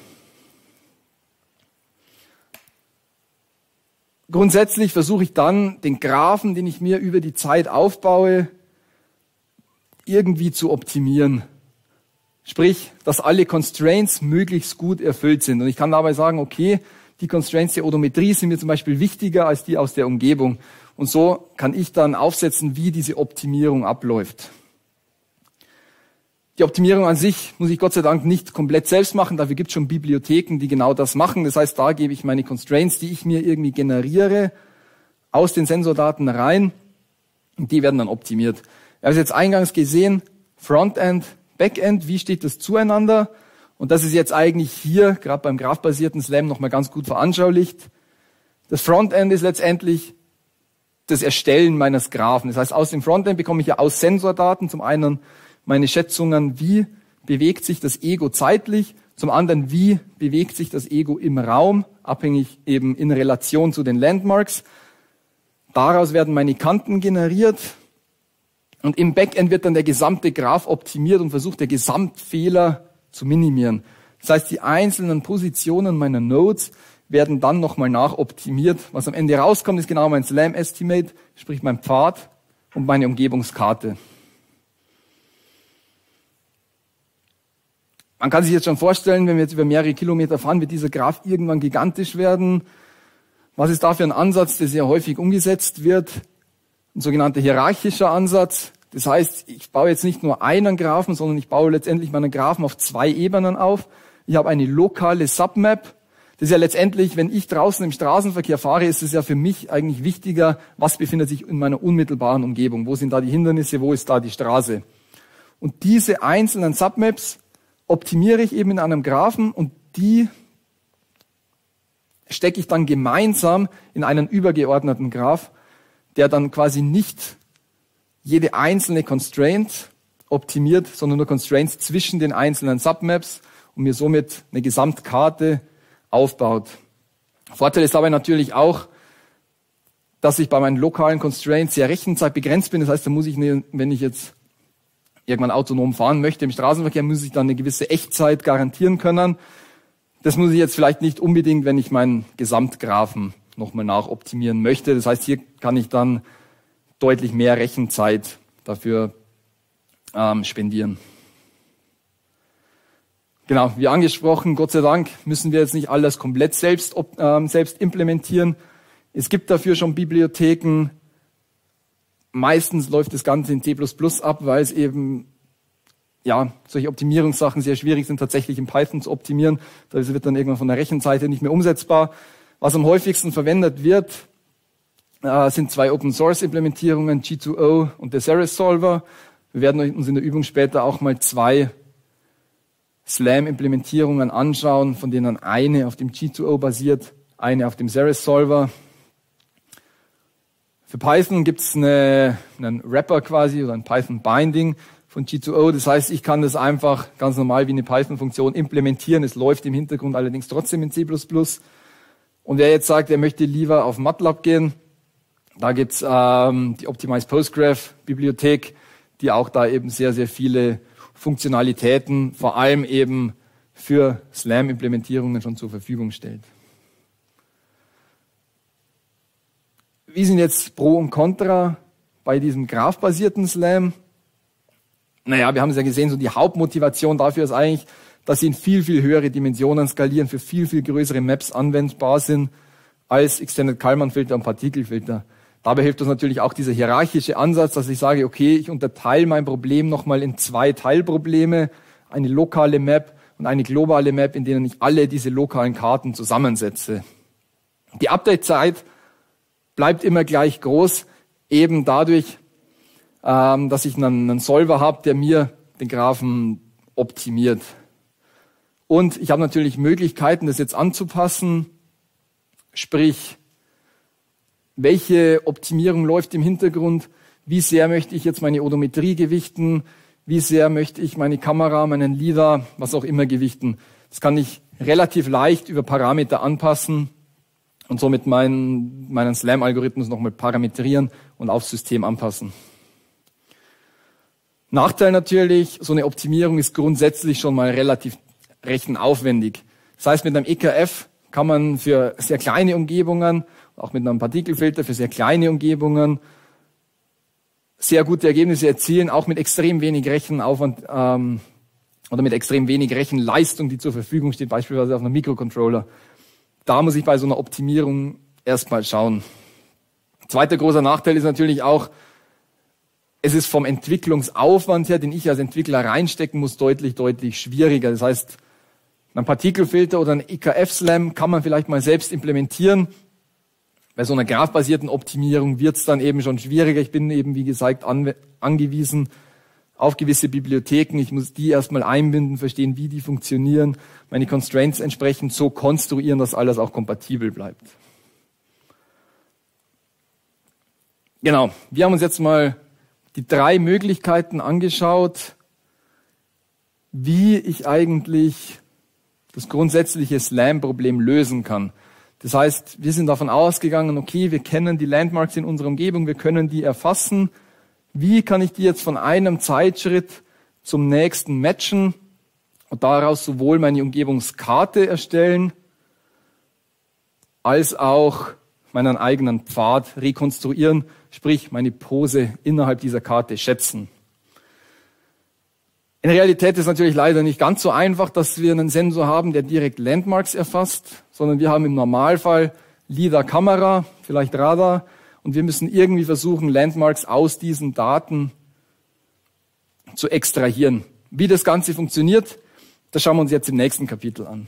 Grundsätzlich versuche ich dann, den Graphen, den ich mir über die Zeit aufbaue, irgendwie zu optimieren. Sprich, dass alle Constraints möglichst gut erfüllt sind. Und ich kann dabei sagen, okay, die Constraints der Odometrie sind mir zum Beispiel wichtiger als die aus der Umgebung. Und so kann ich dann aufsetzen, wie diese Optimierung abläuft. Die Optimierung an sich muss ich Gott sei Dank nicht komplett selbst machen. Dafür gibt es schon Bibliotheken, die genau das machen. Das heißt, da gebe ich meine Constraints, die ich mir irgendwie generiere, aus den Sensordaten rein. Und die werden dann optimiert. Wir haben es jetzt eingangs gesehen, Frontend, Backend, wie steht das zueinander? Und das ist jetzt eigentlich hier, gerade beim graphbasierten SLAM, nochmal ganz gut veranschaulicht. Das Frontend ist letztendlich das Erstellen meines Graphen. Das heißt, aus dem Frontend bekomme ich ja aus Sensordaten zum einen meine Schätzungen, wie bewegt sich das Ego zeitlich, zum anderen, wie bewegt sich das Ego im Raum, abhängig eben in Relation zu den Landmarks. Daraus werden meine Kanten generiert und im Backend wird dann der gesamte Graph optimiert und versucht, der Gesamtfehler zu minimieren. Das heißt, die einzelnen Positionen meiner Nodes werden dann nochmal nachoptimiert. Was am Ende rauskommt, ist genau mein SLAM Estimate, sprich mein Pfad und meine Umgebungskarte. Man kann sich jetzt schon vorstellen, wenn wir jetzt über mehrere Kilometer fahren, wird dieser Graph irgendwann gigantisch werden. Was ist da für ein Ansatz, der sehr häufig umgesetzt wird? Ein sogenannter hierarchischer Ansatz. Das heißt, ich baue jetzt nicht nur einen Graphen, sondern ich baue letztendlich meinen Graphen auf zwei Ebenen auf. Ich habe eine lokale Submap. Das ist ja letztendlich, wenn ich draußen im Straßenverkehr fahre, ist es ja für mich eigentlich wichtiger, was befindet sich in meiner unmittelbaren Umgebung. Wo sind da die Hindernisse, wo ist da die Straße? Und diese einzelnen Submaps optimiere ich eben in einem Graphen und die stecke ich dann gemeinsam in einen übergeordneten Graph, der dann quasi nicht jede einzelne Constraint optimiert, sondern nur Constraints zwischen den einzelnen Submaps und mir somit eine Gesamtkarte aufbaut. Vorteil ist dabei natürlich auch, dass ich bei meinen lokalen Constraints sehr Rechenzeit begrenzt bin. Das heißt, da muss ich, eine, wenn ich jetzt irgendwann autonom fahren möchte im Straßenverkehr, muss ich dann eine gewisse Echtzeit garantieren können. Das muss ich jetzt vielleicht nicht unbedingt, wenn ich meinen Gesamtgraphen nochmal nachoptimieren möchte. Das heißt, hier kann ich dann deutlich mehr Rechenzeit dafür ähm, spendieren. Genau, wie angesprochen, Gott sei Dank müssen wir jetzt nicht alles komplett selbst, ähm, selbst implementieren. Es gibt dafür schon Bibliotheken. Meistens läuft das Ganze in C plus plus ab, weil es eben, ja, solche Optimierungssachen sehr schwierig sind, tatsächlich in Python zu optimieren. Das wird dann irgendwann von der Rechenseite nicht mehr umsetzbar. Was am häufigsten verwendet wird, äh, sind zwei Open-Source-Implementierungen, G zwei O und der Ceres Solver. Wir werden uns in der Übung später auch mal zwei Slam-Implementierungen anschauen, von denen eine auf dem G zwei O basiert, eine auf dem Ceres Solver. Für Python gibt es eine, einen Wrapper quasi oder ein Python Binding von G zwei O. Das heißt, ich kann das einfach ganz normal wie eine Python-Funktion implementieren. Es läuft im Hintergrund allerdings trotzdem in C plus plus. Und wer jetzt sagt, er möchte lieber auf MATLAB gehen, da gibt's ähm, die Optimize Postgraph-Bibliothek, die auch da eben sehr, sehr viele Funktionalitäten, vor allem eben für Slam-Implementierungen schon zur Verfügung stellt. Wie sind jetzt Pro und Contra bei diesem graph-basierten Slam? Naja, wir haben es ja gesehen, so die Hauptmotivation dafür ist eigentlich, dass sie in viel, viel höhere Dimensionen skalieren, für viel, viel größere Maps anwendbar sind als Extended Kalman-Filter und Partikelfilter. Dabei hilft uns natürlich auch dieser hierarchische Ansatz, dass ich sage, okay, ich unterteile mein Problem nochmal in zwei Teilprobleme, eine lokale Map und eine globale Map, in denen ich alle diese lokalen Karten zusammensetze. Die Update-Zeit bleibt immer gleich groß, eben dadurch, ähm, dass ich einen, einen Solver habe, der mir den Graphen optimiert. Und ich habe natürlich Möglichkeiten, das jetzt anzupassen, sprich, welche Optimierung läuft im Hintergrund, wie sehr möchte ich jetzt meine Odometrie gewichten, wie sehr möchte ich meine Kamera, meinen LiDAR, was auch immer gewichten. Das kann ich relativ leicht über Parameter anpassen und somit meinen, meinen Slam-Algorithmus nochmal parametrieren und aufs System anpassen. Nachteil natürlich, so eine Optimierung ist grundsätzlich schon mal relativ rechenaufwendig. Das heißt, mit einem E K F kann man für sehr kleine Umgebungen, auch mit einem Partikelfilter für sehr kleine Umgebungen, sehr gute Ergebnisse erzielen, auch mit extrem wenig Rechenaufwand ähm, oder mit extrem wenig Rechenleistung, die zur Verfügung steht, beispielsweise auf einem Mikrocontroller. Da muss ich bei so einer Optimierung erstmal schauen. Zweiter großer Nachteil ist natürlich auch, es ist vom Entwicklungsaufwand her, den ich als Entwickler reinstecken muss, deutlich, deutlich schwieriger. Das heißt, ein Partikelfilter oder ein E K F-Slam kann man vielleicht mal selbst implementieren. Bei so einer graph-basierten Optimierung wird es dann eben schon schwieriger. Ich bin eben, wie gesagt, an, angewiesen auf gewisse Bibliotheken. Ich muss die erstmal einbinden, verstehen, wie die funktionieren, meine Constraints entsprechend so konstruieren, dass alles auch kompatibel bleibt. Genau, wir haben uns jetzt mal die drei Möglichkeiten angeschaut, wie ich eigentlich das grundsätzliche Slam-Problem lösen kann. Das heißt, wir sind davon ausgegangen, okay, wir kennen die Landmarks in unserer Umgebung, wir können die erfassen. Wie kann ich die jetzt von einem Zeitschritt zum nächsten matchen und daraus sowohl meine Umgebungskarte erstellen, als auch meinen eigenen Pfad rekonstruieren, sprich meine Pose innerhalb dieser Karte schätzen. In Realität ist es natürlich leider nicht ganz so einfach, dass wir einen Sensor haben, der direkt Landmarks erfasst, sondern wir haben im Normalfall LiDAR-Kamera, vielleicht Radar, und wir müssen irgendwie versuchen, Landmarks aus diesen Daten zu extrahieren. Wie das Ganze funktioniert, das schauen wir uns jetzt im nächsten Kapitel an.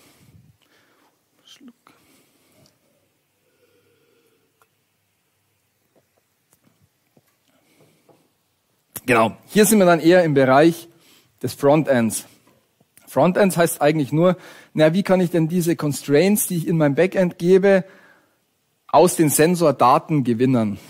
Genau, hier sind wir dann eher im Bereich des Frontends. Frontends heißt eigentlich nur, na, wie kann ich denn diese Constraints, die ich in mein Backend gebe, aus den Sensordaten gewinnen?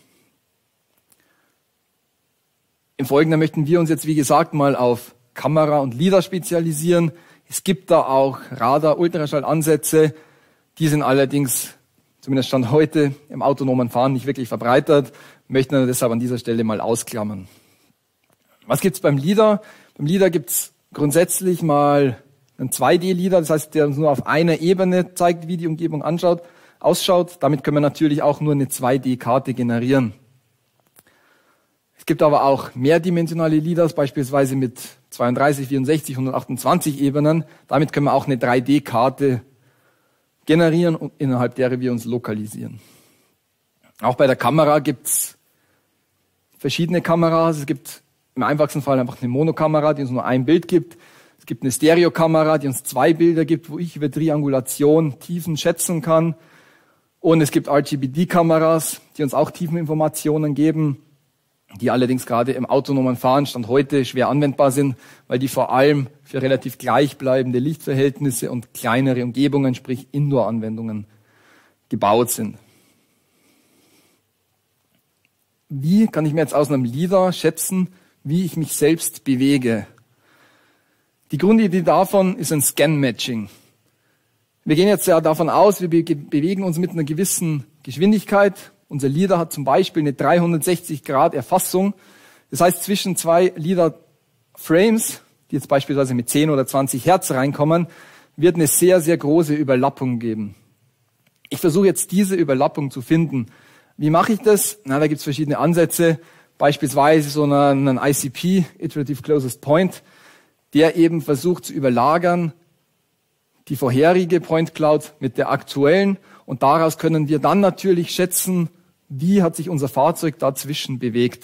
Im Folgenden möchten wir uns jetzt, wie gesagt, mal auf Kamera und LiDAR spezialisieren. Es gibt da auch Radar-Ultraschallansätze, die sind allerdings, zumindest Stand heute, im autonomen Fahren nicht wirklich verbreitet, möchten wir deshalb an dieser Stelle mal ausklammern. Was gibt's beim LiDAR? Beim LiDAR gibt's grundsätzlich mal einen zwei D LiDAR, das heißt, der uns nur auf einer Ebene zeigt, wie die Umgebung anschaut, ausschaut. Damit können wir natürlich auch nur eine zwei D Karte generieren. Es gibt aber auch mehrdimensionale LiDARs, beispielsweise mit zweiunddreißig, vierundsechzig, hundertachtundzwanzig Ebenen. Damit können wir auch eine drei D Karte generieren, innerhalb derer wir uns lokalisieren. Auch bei der Kamera gibt's verschiedene Kameras. Es gibt im einfachsten Fall einfach eine Monokamera, die uns nur ein Bild gibt. Es gibt eine Stereokamera, die uns zwei Bilder gibt, wo ich über Triangulation Tiefen schätzen kann. Und es gibt R G B D-Kameras, die uns auch Tiefeninformationen geben, die allerdings gerade im autonomen Fahren Stand heute schwer anwendbar sind, weil die vor allem für relativ gleichbleibende Lichtverhältnisse und kleinere Umgebungen, sprich Indoor-Anwendungen, gebaut sind. Wie kann ich mir jetzt aus einem LiDAR schätzen, wie ich mich selbst bewege? Die Grundidee davon ist ein Scan-Matching. Wir gehen jetzt ja davon aus, wir bewegen uns mit einer gewissen Geschwindigkeit. Unser LiDAR hat zum Beispiel eine dreihundertsechzig Grad Erfassung. Das heißt, zwischen zwei LiDAR-Frames, die jetzt beispielsweise mit zehn oder zwanzig Hertz reinkommen, wird eine sehr, sehr große Überlappung geben. Ich versuche jetzt diese Überlappung zu finden. Wie mache ich das? Na, da gibt es verschiedene Ansätze, beispielsweise so einen I C P, Iterative Closest Point, der eben versucht zu überlagern die vorherige Point Cloud mit der aktuellen, und daraus können wir dann natürlich schätzen, wie hat sich unser Fahrzeug dazwischen bewegt.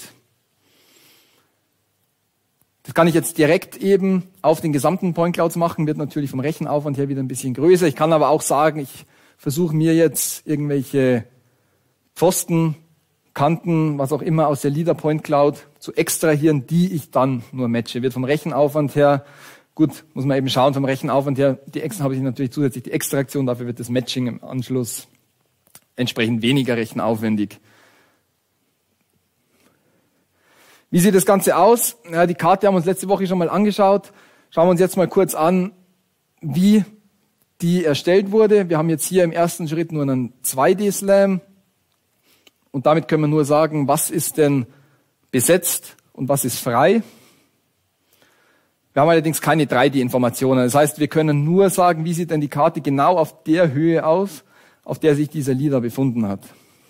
Das kann ich jetzt direkt eben auf den gesamten Point Clouds machen, wird natürlich vom Rechenaufwand her wieder ein bisschen größer. Ich kann aber auch sagen, ich versuche mir jetzt irgendwelche Pfosten, Kanten, was auch immer aus der LiDAR Point Cloud zu extrahieren, die ich dann nur matche. Wird vom Rechenaufwand her, gut, muss man eben schauen, vom Rechenaufwand her, die Extra habe ich natürlich zusätzlich die Extraktion, dafür wird das Matching im Anschluss entsprechend weniger rechenaufwendig. Wie sieht das Ganze aus? Ja, die Karte haben wir uns letzte Woche schon mal angeschaut. Schauen wir uns jetzt mal kurz an, wie die erstellt wurde. Wir haben jetzt hier im ersten Schritt nur einen zwei D SLAM. Und damit können wir nur sagen, was ist denn besetzt und was ist frei. Wir haben allerdings keine drei D Informationen. Das heißt, wir können nur sagen, wie sieht denn die Karte genau auf der Höhe aus, auf der sich dieser LiDAR befunden hat.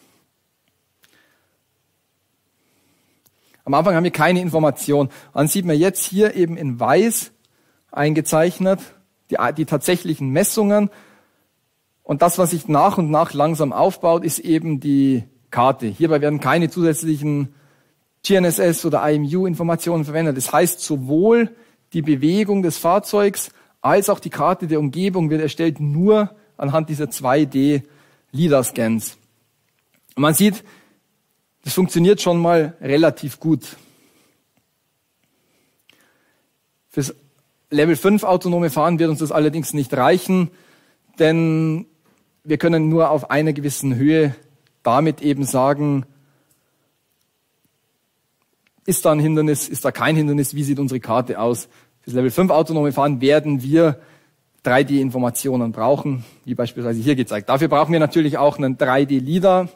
Am Anfang haben wir keine Information. Dann sieht man jetzt hier eben in weiß eingezeichnet die, die tatsächlichen Messungen. Und das, was sich nach und nach langsam aufbaut, ist eben die Karte. Hierbei werden keine zusätzlichen G N S S oder I M U-Informationen verwendet. Das heißt, sowohl die Bewegung des Fahrzeugs als auch die Karte der Umgebung wird erstellt nur anhand dieser zwei D LiDAR-Scans. Man sieht, das funktioniert schon mal relativ gut. Fürs Level fünf autonome Fahren wird uns das allerdings nicht reichen, denn wir können nur auf einer gewissen Höhe damit eben sagen, ist da ein Hindernis, ist da kein Hindernis, wie sieht unsere Karte aus. Fürs Level fünf autonome Fahren werden wir drei D Informationen brauchen, wie beispielsweise hier gezeigt. Dafür brauchen wir natürlich auch einen drei D LiDAR.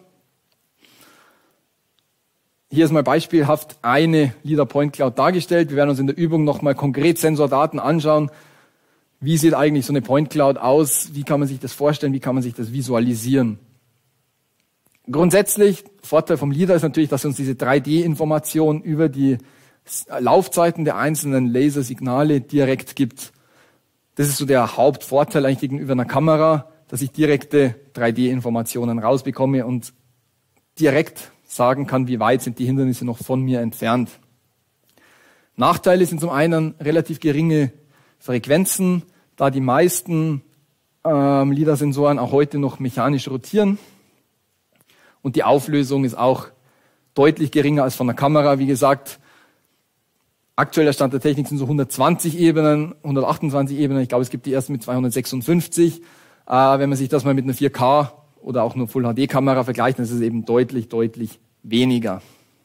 Hier ist mal beispielhaft eine LiDAR Point Cloud dargestellt. Wir werden uns in der Übung nochmal konkret Sensordaten anschauen. Wie sieht eigentlich so eine Point Cloud aus? Wie kann man sich das vorstellen? Wie kann man sich das visualisieren? Grundsätzlich, Vorteil vom LiDAR ist natürlich, dass uns diese drei D Information über die Laufzeiten der einzelnen Lasersignale direkt gibt. Das ist so der Hauptvorteil eigentlich gegenüber einer Kamera, dass ich direkte drei D Informationen rausbekomme und direkt sagen kann, wie weit sind die Hindernisse noch von mir entfernt. Nachteile sind zum einen relativ geringe Frequenzen, da die meisten ähm, LiDAR-Sensoren auch heute noch mechanisch rotieren. Und die Auflösung ist auch deutlich geringer als von der Kamera. Wie gesagt, Aktueller Stand der Technik sind so hundertzwanzig Ebenen, hundertachtundzwanzig Ebenen. Ich glaube, es gibt die ersten mit zweihundertsechsundfünfzig. Äh, wenn man sich das mal mit einer vier K oder auch nur Full-H D-Kamera vergleicht, dann ist es eben deutlich, deutlich weniger.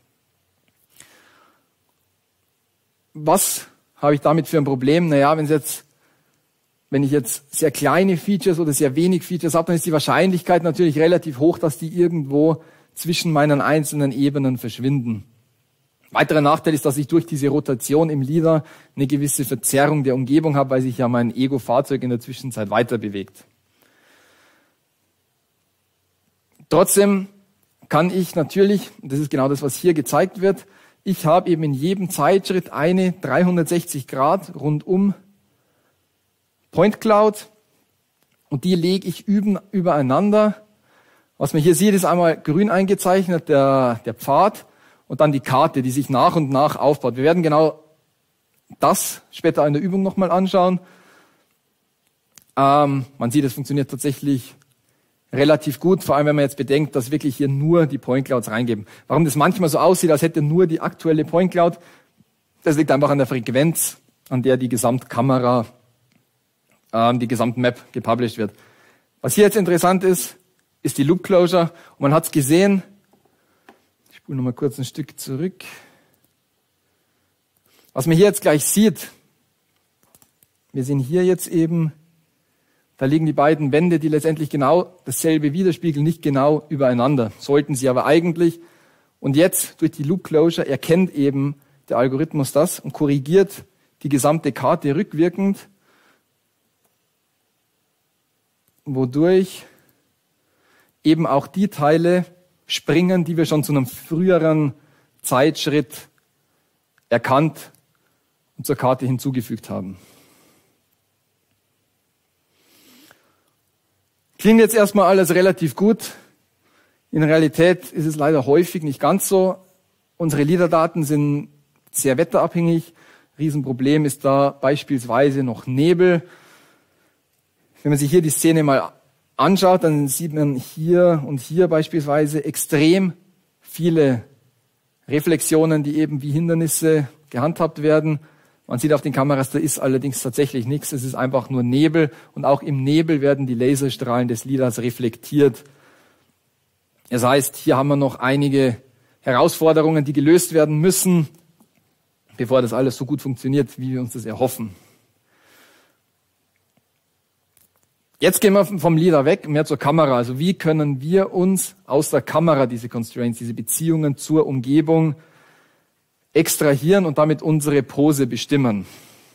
Was habe ich damit für ein Problem? Naja, wenn es jetzt, wenn ich jetzt sehr kleine Features oder sehr wenig Features habe, dann ist die Wahrscheinlichkeit natürlich relativ hoch, dass die irgendwo zwischen meinen einzelnen Ebenen verschwinden. Weiterer Nachteil ist, dass ich durch diese Rotation im LiDAR eine gewisse Verzerrung der Umgebung habe, weil sich ja mein Ego-Fahrzeug in der Zwischenzeit weiter bewegt. Trotzdem kann ich natürlich, und das ist genau das, was hier gezeigt wird, ich habe eben in jedem Zeitschritt eine dreihundertsechzig Grad rundum Point Cloud und die lege ich übereinander. Was man hier sieht, ist einmal grün eingezeichnet, der, der Pfad, und dann die Karte, die sich nach und nach aufbaut. Wir werden genau das später in der Übung nochmal anschauen. Ähm, man sieht, es funktioniert tatsächlich relativ gut, vor allem wenn man jetzt bedenkt, dass wirklich hier nur die Point Clouds reingeben. Warum das manchmal so aussieht, als hätte nur die aktuelle Point Cloud, das liegt einfach an der Frequenz, an der die Gesamtkamera, ähm, die Gesamtmap gepublished wird. Was hier jetzt interessant ist, ist die Loop Closure. Und man hat es gesehen, ich spule nochmal kurz ein Stück zurück. Was man hier jetzt gleich sieht, wir sehen hier jetzt eben, da liegen die beiden Wände, die letztendlich genau dasselbe widerspiegeln, nicht genau übereinander. Sollten sie aber eigentlich. Und jetzt durch die Loop Closure erkennt eben der Algorithmus das und korrigiert die gesamte Karte rückwirkend, wodurch eben auch die Teile springen, die wir schon zu einem früheren Zeitschritt erkannt und zur Karte hinzugefügt haben. Klingt jetzt erstmal alles relativ gut. In Realität ist es leider häufig nicht ganz so. Unsere LiDAR-Daten sind sehr wetterabhängig. Riesenproblem ist da beispielsweise noch Nebel. Wenn man sich hier die Szene mal anschaut, dann sieht man hier und hier beispielsweise extrem viele Reflexionen, die eben wie Hindernisse gehandhabt werden. Man sieht auf den Kameras, da ist allerdings tatsächlich nichts. Es ist einfach nur Nebel und auch im Nebel werden die Laserstrahlen des LiDARs reflektiert. Das heißt, hier haben wir noch einige Herausforderungen, die gelöst werden müssen, bevor das alles so gut funktioniert, wie wir uns das erhoffen. Jetzt gehen wir vom LiDAR weg, mehr zur Kamera. Also wie können wir uns aus der Kamera diese Constraints, diese Beziehungen zur Umgebung extrahieren und damit unsere Pose bestimmen?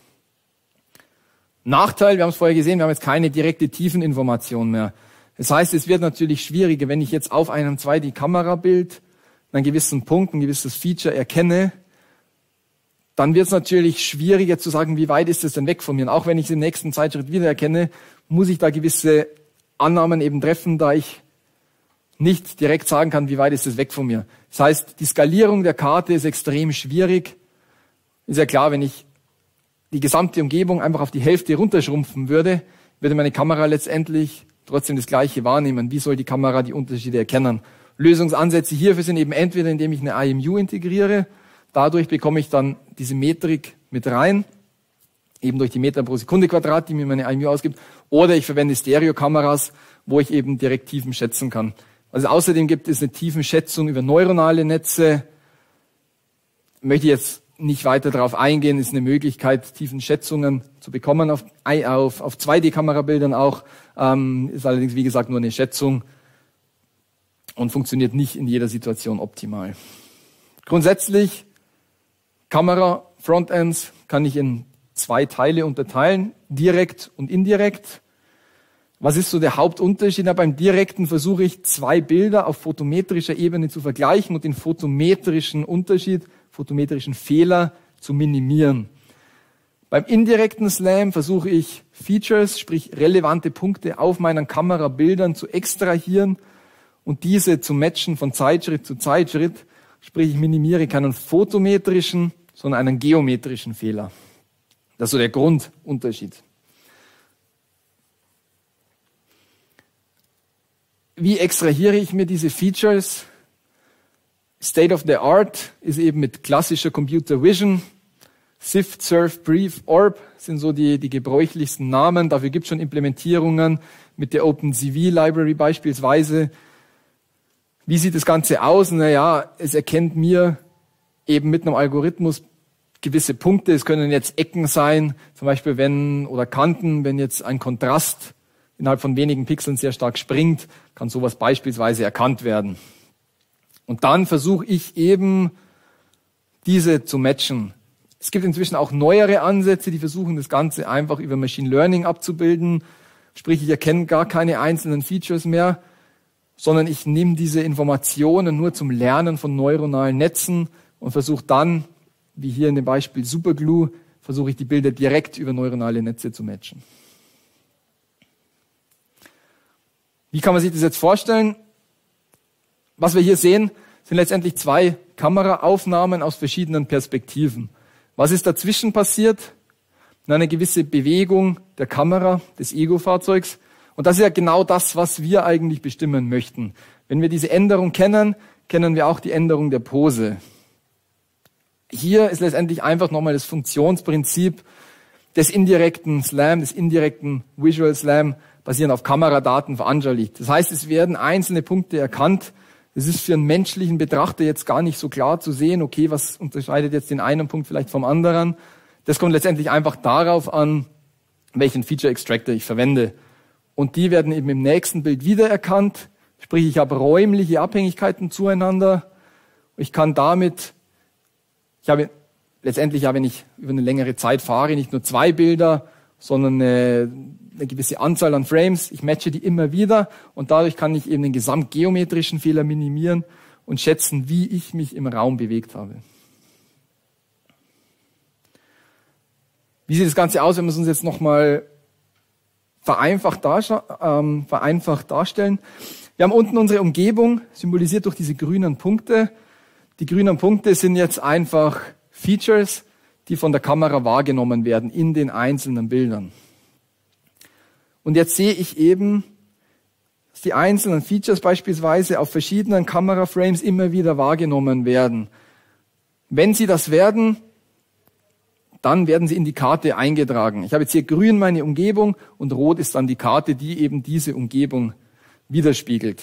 Nachteil, wir haben es vorher gesehen, wir haben jetzt keine direkte Tiefeninformation mehr. Das heißt, es wird natürlich schwieriger, wenn ich jetzt auf einem zwei D-Kamerabild einen gewissen Punkt, ein gewisses Feature erkenne, dann wird es natürlich schwieriger zu sagen, wie weit ist es denn weg von mir. Und auch wenn ich es im nächsten Zeitschritt wieder erkenne, muss ich da gewisse Annahmen eben treffen, da ich nicht direkt sagen kann, wie weit ist es weg von mir. Das heißt, die Skalierung der Karte ist extrem schwierig. Ist ja klar, wenn ich die gesamte Umgebung einfach auf die Hälfte runterschrumpfen würde, würde meine Kamera letztendlich trotzdem das Gleiche wahrnehmen. Wie soll die Kamera die Unterschiede erkennen? Lösungsansätze hierfür sind eben entweder, indem ich eine I M U integriere, dadurch bekomme ich dann diese Metrik mit rein, eben durch die Meter pro Sekunde Quadrat, die mir meine I M U ausgibt, oder ich verwende Stereokameras, wo ich eben direkt Tiefen schätzen kann. Was es außerdem gibt, ist eine Tiefenschätzung über neuronale Netze. Möchte ich jetzt nicht weiter darauf eingehen, ist eine Möglichkeit, Tiefenschätzungen zu bekommen auf, auf, auf zwei D-Kamerabildern auch. Ähm, ist allerdings, wie gesagt, nur eine Schätzung und funktioniert nicht in jeder Situation optimal. Grundsätzlich, Kamera, Frontends kann ich in zwei Teile unterteilen, direkt und indirekt. Was ist so der Hauptunterschied? Na, beim Direkten versuche ich, zwei Bilder auf photometrischer Ebene zu vergleichen und den photometrischen Unterschied, photometrischen Fehler zu minimieren. Beim indirekten SLAM versuche ich, Features, sprich relevante Punkte auf meinen Kamerabildern zu extrahieren und diese zu matchen von Zeitschritt zu Zeitschritt. Sprich, ich minimiere keinen photometrischen, sondern einen geometrischen Fehler. Das ist so der Grundunterschied. Wie extrahiere ich mir diese Features? State of the Art ist eben mit klassischer Computer Vision Sift, Surf, Brief, Orb sind so die, die gebräuchlichsten Namen. Dafür gibt es schon Implementierungen mit der OpenCV-Library beispielsweise. Wie sieht das Ganze aus? Naja, es erkennt mir eben mit einem Algorithmus gewisse Punkte. Es können jetzt Ecken sein, zum Beispiel wenn, oder Kanten, wenn jetzt ein Kontrast innerhalb von wenigen Pixeln sehr stark springt, kann sowas beispielsweise erkannt werden. Und dann versuche ich eben, diese zu matchen. Es gibt inzwischen auch neuere Ansätze, die versuchen, das Ganze einfach über Machine Learning abzubilden. Sprich, ich erkenne gar keine einzelnen Features mehr, sondern ich nehme diese Informationen nur zum Lernen von neuronalen Netzen und versuche dann, wie hier in dem Beispiel Superglue, versuche ich die Bilder direkt über neuronale Netze zu matchen. Wie kann man sich das jetzt vorstellen? Was wir hier sehen, sind letztendlich zwei Kameraaufnahmen aus verschiedenen Perspektiven. Was ist dazwischen passiert? Eine gewisse Bewegung der Kamera des Ego-Fahrzeugs. Und das ist ja genau das, was wir eigentlich bestimmen möchten. Wenn wir diese Änderung kennen, kennen wir auch die Änderung der Pose. Hier ist letztendlich einfach nochmal das Funktionsprinzip des indirekten Slam, des indirekten Visual Slam, basierend auf Kameradaten veranschaulicht. Das heißt, es werden einzelne Punkte erkannt. Es ist für einen menschlichen Betrachter jetzt gar nicht so klar zu sehen, okay, was unterscheidet jetzt den einen Punkt vielleicht vom anderen. Das kommt letztendlich einfach darauf an, welchen Feature Extractor ich verwende. Und die werden eben im nächsten Bild wiedererkannt. Sprich, ich habe räumliche Abhängigkeiten zueinander. Ich kann damit, ich habe letztendlich, ja, wenn ich über eine längere Zeit fahre, nicht nur zwei Bilder, sondern eine, eine gewisse Anzahl an Frames. Ich matche die immer wieder und dadurch kann ich eben den gesamtgeometrischen Fehler minimieren und schätzen, wie ich mich im Raum bewegt habe. Wie sieht das Ganze aus, wenn wir es uns jetzt nochmal vereinfacht, ähm, vereinfacht darstellen? Wir haben unten unsere Umgebung, symbolisiert durch diese grünen Punkte. Die grünen Punkte sind jetzt einfach Features, die von der Kamera wahrgenommen werden in den einzelnen Bildern. Und jetzt sehe ich eben, dass die einzelnen Features beispielsweise auf verschiedenen Kameraframes immer wieder wahrgenommen werden. Wenn sie das werden, dann werden sie in die Karte eingetragen. Ich habe jetzt hier grün meine Umgebung und rot ist dann die Karte, die eben diese Umgebung widerspiegelt.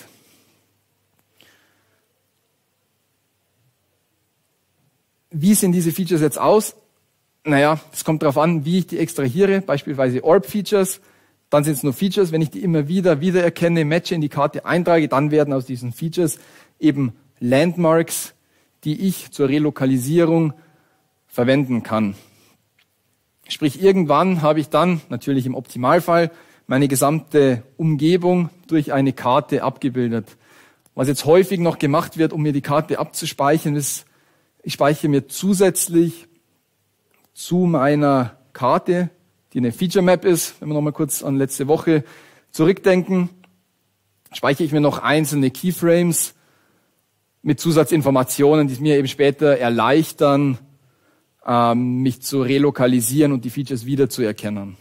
Wie sehen diese Features jetzt aus? Naja, es kommt darauf an, wie ich die extrahiere, beispielsweise Orb-Features. Dann sind es nur Features. Wenn ich die immer wieder wiedererkenne, matche, in die Karte eintrage, dann werden aus diesen Features eben Landmarks, die ich zur Relokalisierung verwenden kann. Sprich, irgendwann habe ich dann, natürlich im Optimalfall, meine gesamte Umgebung durch eine Karte abgebildet. Was jetzt häufig noch gemacht wird, um mir die Karte abzuspeichern, ist, ich speichere mir zusätzlich zu meiner Karte, die eine Feature Map ist, wenn wir nochmal kurz an letzte Woche zurückdenken, speichere ich mir noch einzelne Keyframes mit Zusatzinformationen, die es mir eben später erleichtern, ähm, mich zu relokalisieren und die Features wieder zu erkennen.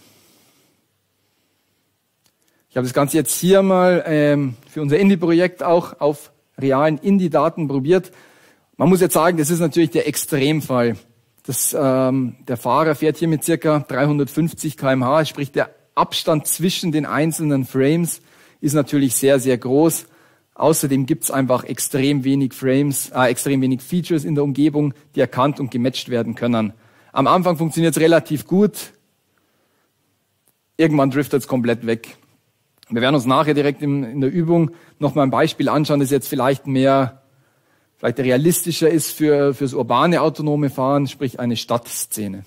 Ich habe das Ganze jetzt hier mal ähm, für unser Indie-Projekt auch auf realen Indie-Daten probiert. Man muss jetzt sagen, das ist natürlich der Extremfall. Das, ähm, der Fahrer fährt hier mit circa dreihundertfünfzig Kilometer pro Stunde, sprich der Abstand zwischen den einzelnen Frames ist natürlich sehr, sehr groß. Außerdem gibt es einfach extrem wenig Frames, äh, extrem wenig Features in der Umgebung, die erkannt und gematcht werden können. Am Anfang funktioniert es relativ gut, irgendwann driftet es komplett weg. Wir werden uns nachher direkt in, in der Übung nochmal ein Beispiel anschauen, das jetzt vielleicht mehr vielleicht realistischer ist für fürs urbane autonome Fahren, sprich eine Stadtszene.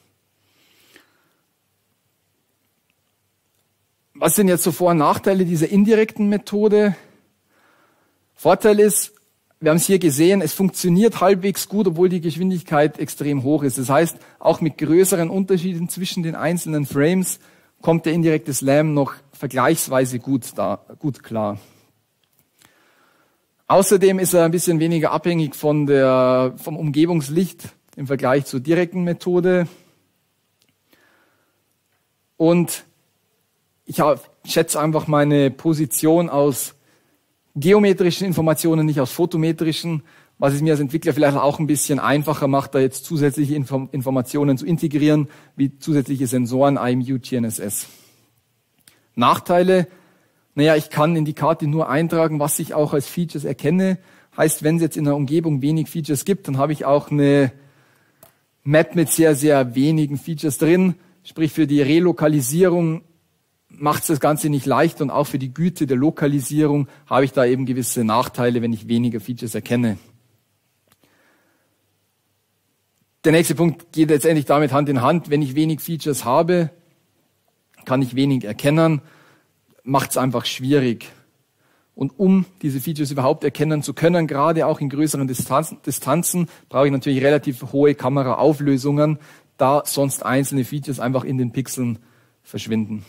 Was sind jetzt so Vor- und Nachteile dieser indirekten Methode? Vorteil ist, wir haben es hier gesehen, es funktioniert halbwegs gut, obwohl die Geschwindigkeit extrem hoch ist. Das heißt, auch mit größeren Unterschieden zwischen den einzelnen Frames kommt der indirekte Slam noch vergleichsweise gut, da, gut klar. Außerdem ist er ein bisschen weniger abhängig von der, vom Umgebungslicht im Vergleich zur direkten Methode. Und ich hab, schätze einfach meine Position aus geometrischen Informationen, nicht aus photometrischen, was es mir als Entwickler vielleicht auch ein bisschen einfacher macht, da jetzt zusätzliche Inform- Informationen zu integrieren, wie zusätzliche Sensoren, I M U, G N S S. Nachteile, naja, ich kann in die Karte nur eintragen, was ich auch als Features erkenne. Heißt, wenn es jetzt in der Umgebung wenig Features gibt, dann habe ich auch eine Map mit sehr, sehr wenigen Features drin. Sprich, für die Relokalisierung macht es das Ganze nicht leicht und auch für die Güte der Lokalisierung habe ich da eben gewisse Nachteile, wenn ich weniger Features erkenne. Der nächste Punkt geht letztendlich damit Hand in Hand. Wenn ich wenig Features habe, kann ich wenig erkennen, macht es einfach schwierig. Und um diese Features überhaupt erkennen zu können, gerade auch in größeren Distanzen, Distanzen, brauche ich natürlich relativ hohe Kameraauflösungen, da sonst einzelne Features einfach in den Pixeln verschwinden.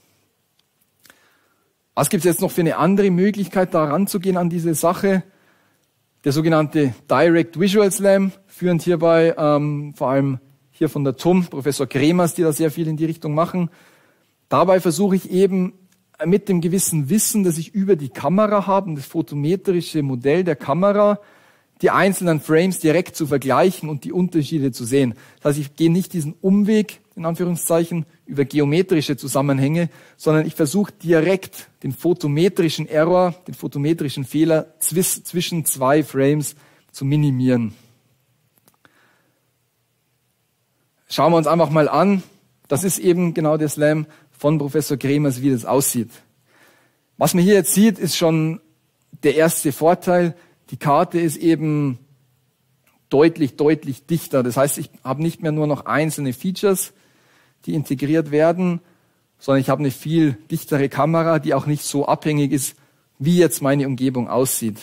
Was gibt es jetzt noch für eine andere Möglichkeit, da ranzugehen an diese Sache? Der sogenannte Direct Visual Slam, führend hierbei ähm, vor allem hier von der T U M, Professor Kremers, die da sehr viel in die Richtung machen. Dabei versuche ich eben mit dem gewissen Wissen, das ich über die Kamera habe, das photometrische Modell der Kamera, die einzelnen Frames direkt zu vergleichen und die Unterschiede zu sehen. Das heißt, ich gehe nicht diesen Umweg, in Anführungszeichen, über geometrische Zusammenhänge, sondern ich versuche direkt den photometrischen Error, den photometrischen Fehler zwisch, zwischen zwei Frames zu minimieren. Schauen wir uns einfach mal an. Das ist eben genau der Slam von Professor Kremers, wie das aussieht. Was man hier jetzt sieht, ist schon der erste Vorteil. Die Karte ist eben deutlich, deutlich dichter. Das heißt, ich habe nicht mehr nur noch einzelne Features, die integriert werden, sondern ich habe eine viel dichtere Kamera, die auch nicht so abhängig ist, wie jetzt meine Umgebung aussieht.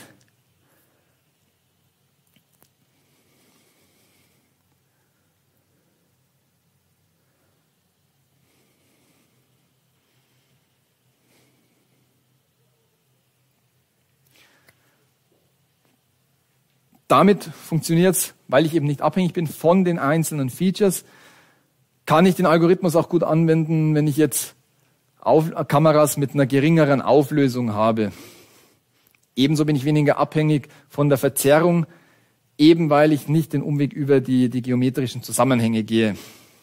Damit funktioniert es, weil ich eben nicht abhängig bin von den einzelnen Features, kann ich den Algorithmus auch gut anwenden, wenn ich jetzt Auf- Kameras mit einer geringeren Auflösung habe. Ebenso bin ich weniger abhängig von der Verzerrung, eben weil ich nicht den Umweg über die, die geometrischen Zusammenhänge gehe.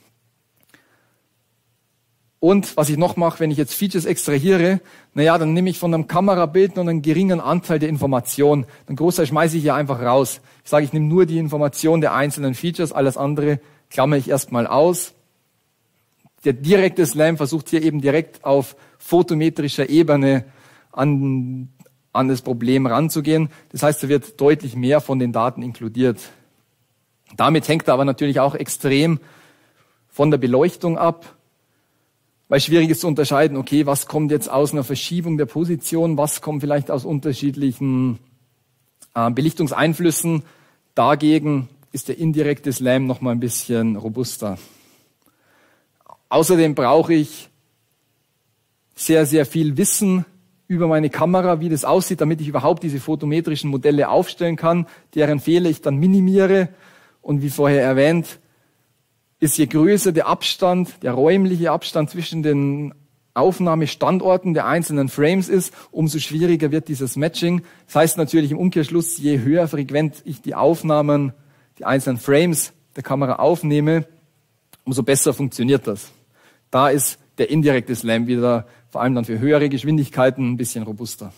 Und was ich noch mache, wenn ich jetzt Features extrahiere, naja, dann nehme ich von einem Kamerabild nur einen geringen Anteil der Information. Den Großteil schmeiße ich hier einfach raus. Ich sage, ich nehme nur die Information der einzelnen Features, alles andere klammere ich erstmal aus. Der direkte Slam versucht hier eben direkt auf photometrischer Ebene an, an das Problem ranzugehen. Das heißt, da wird deutlich mehr von den Daten inkludiert. Damit hängt er aber natürlich auch extrem von der Beleuchtung ab. Weil schwierig ist zu unterscheiden, okay, was kommt jetzt aus einer Verschiebung der Position, was kommt vielleicht aus unterschiedlichen äh, Belichtungseinflüssen. Dagegen ist der indirekte Slam noch mal ein bisschen robuster. Außerdem brauche ich sehr, sehr viel Wissen über meine Kamera, wie das aussieht, damit ich überhaupt diese photometrischen Modelle aufstellen kann, deren Fehler ich dann minimiere. Und wie vorher erwähnt, ist je größer der Abstand, der räumliche Abstand zwischen den Aufnahmestandorten der einzelnen Frames ist, umso schwieriger wird dieses Matching. Das heißt natürlich im Umkehrschluss, je höher frequent ich die Aufnahmen, die einzelnen Frames der Kamera aufnehme, umso besser funktioniert das. Da ist der indirekte Slam wieder, vor allem dann für höhere Geschwindigkeiten, ein bisschen robuster.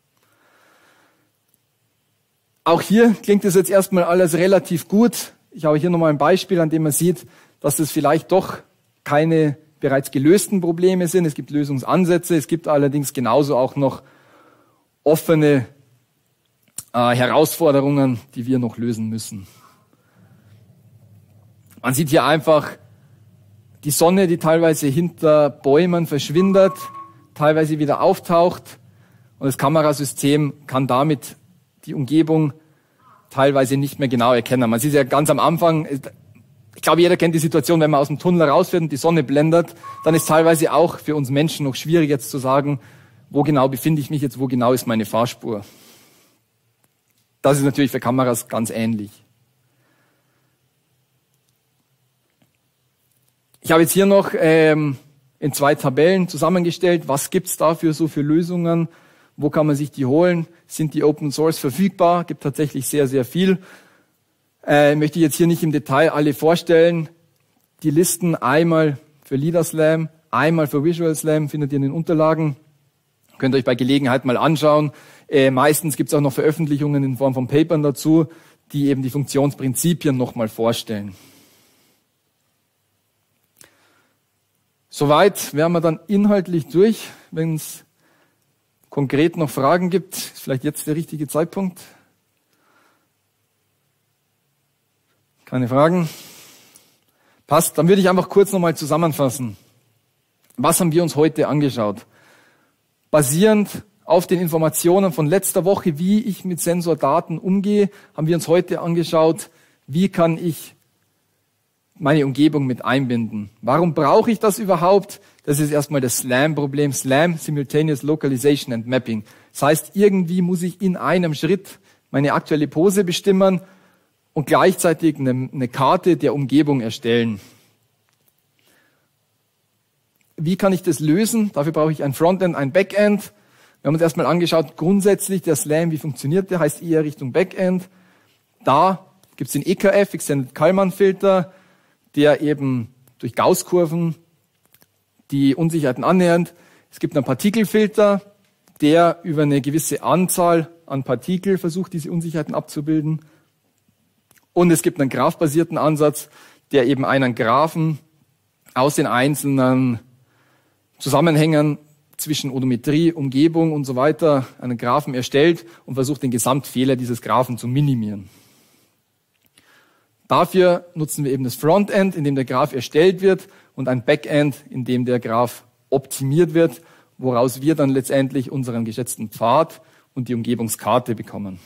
Auch hier klingt es jetzt erstmal alles relativ gut. Ich habe hier nochmal ein Beispiel, an dem man sieht, dass das vielleicht doch keine bereits gelösten Probleme sind. Es gibt Lösungsansätze, es gibt allerdings genauso auch noch offene äh, Herausforderungen, die wir noch lösen müssen. Man sieht hier einfach die Sonne, die teilweise hinter Bäumen verschwindet, teilweise wieder auftaucht und das Kamerasystem kann damit die Umgebung teilweise nicht mehr genau erkennen. Man sieht ja ganz am Anfang, ich glaube, jeder kennt die Situation, wenn man aus dem Tunnel rausfährt und die Sonne blendet, dann ist teilweise auch für uns Menschen noch schwierig jetzt zu sagen, wo genau befinde ich mich jetzt, wo genau ist meine Fahrspur. Das ist natürlich für Kameras ganz ähnlich. Ich habe jetzt hier noch ähm, in zwei Tabellen zusammengestellt, was gibt's dafür so für Lösungen, Wo kann man sich die holen? Sind die Open Source verfügbar? Gibt tatsächlich sehr, sehr viel. Äh, möchte ich jetzt hier nicht im Detail alle vorstellen. Die Listen einmal für LiDAR-Slam, einmal für Visual Slam findet ihr in den Unterlagen. Könnt ihr euch bei Gelegenheit mal anschauen. Äh, meistens gibt es auch noch Veröffentlichungen in Form von Papern dazu, die eben die Funktionsprinzipien nochmal vorstellen. Soweit wären wir dann inhaltlich durch. Wenn es konkret noch Fragen gibt, ist vielleicht jetzt der richtige Zeitpunkt. Keine Fragen? Passt, dann würde ich einfach kurz nochmal zusammenfassen. Was haben wir uns heute angeschaut? Basierend auf den Informationen von letzter Woche, wie ich mit Sensordaten umgehe, haben wir uns heute angeschaut, wie kann ich meine Umgebung mit einbinden. Warum brauche ich das überhaupt? Das ist erstmal das SLAM-Problem. SLAM, Simultaneous Localization and Mapping. Das heißt, irgendwie muss ich in einem Schritt meine aktuelle Pose bestimmen und gleichzeitig eine, eine Karte der Umgebung erstellen. Wie kann ich das lösen? Dafür brauche ich ein Frontend, ein Backend. Wir haben uns erstmal angeschaut, grundsätzlich der SLAM, wie funktioniert der? Heißt eher Richtung Backend. Da gibt es den E K F, Extended Kalman-Filter, der eben durch Gaußkurven die Unsicherheiten annähernd. Es gibt einen Partikelfilter, der über eine gewisse Anzahl an Partikel versucht, diese Unsicherheiten abzubilden. Und es gibt einen graph-basierten Ansatz, der eben einen Graphen aus den einzelnen Zusammenhängen zwischen Odometrie, Umgebung und so weiter, einen Graphen erstellt und versucht, den Gesamtfehler dieses Graphen zu minimieren. Dafür nutzen wir eben das Frontend, in dem der Graph erstellt wird, und ein Backend, in dem der Graph optimiert wird, woraus wir dann letztendlich unseren geschätzten Pfad und die Umgebungskarte bekommen.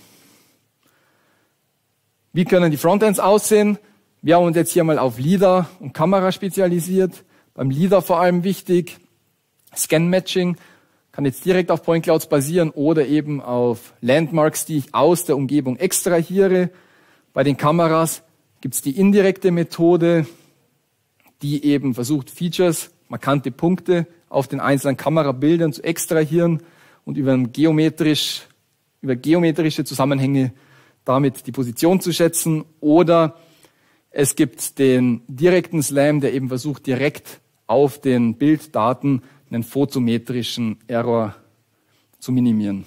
Wie können die Frontends aussehen? Wir haben uns jetzt hier mal auf LiDAR und Kamera spezialisiert. Beim LiDAR vor allem wichtig, Scan-Matching kann jetzt direkt auf Point Clouds basieren oder eben auf Landmarks, die ich aus der Umgebung extrahiere. Bei den Kameras gibt es die indirekte Methode, die eben versucht, Features, markante Punkte auf den einzelnen Kamerabildern zu extrahieren und über, geometrisch, über geometrische Zusammenhänge damit die Position zu schätzen. Oder es gibt den direkten SLAM, der eben versucht, direkt auf den Bilddaten einen photometrischen Error zu minimieren.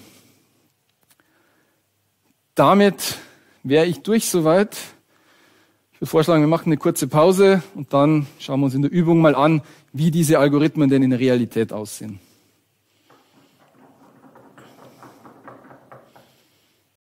Damit wäre ich durch soweit. Ich würde vorschlagen, wir machen eine kurze Pause und dann schauen wir uns in der Übung mal an, wie diese Algorithmen denn in der Realität aussehen.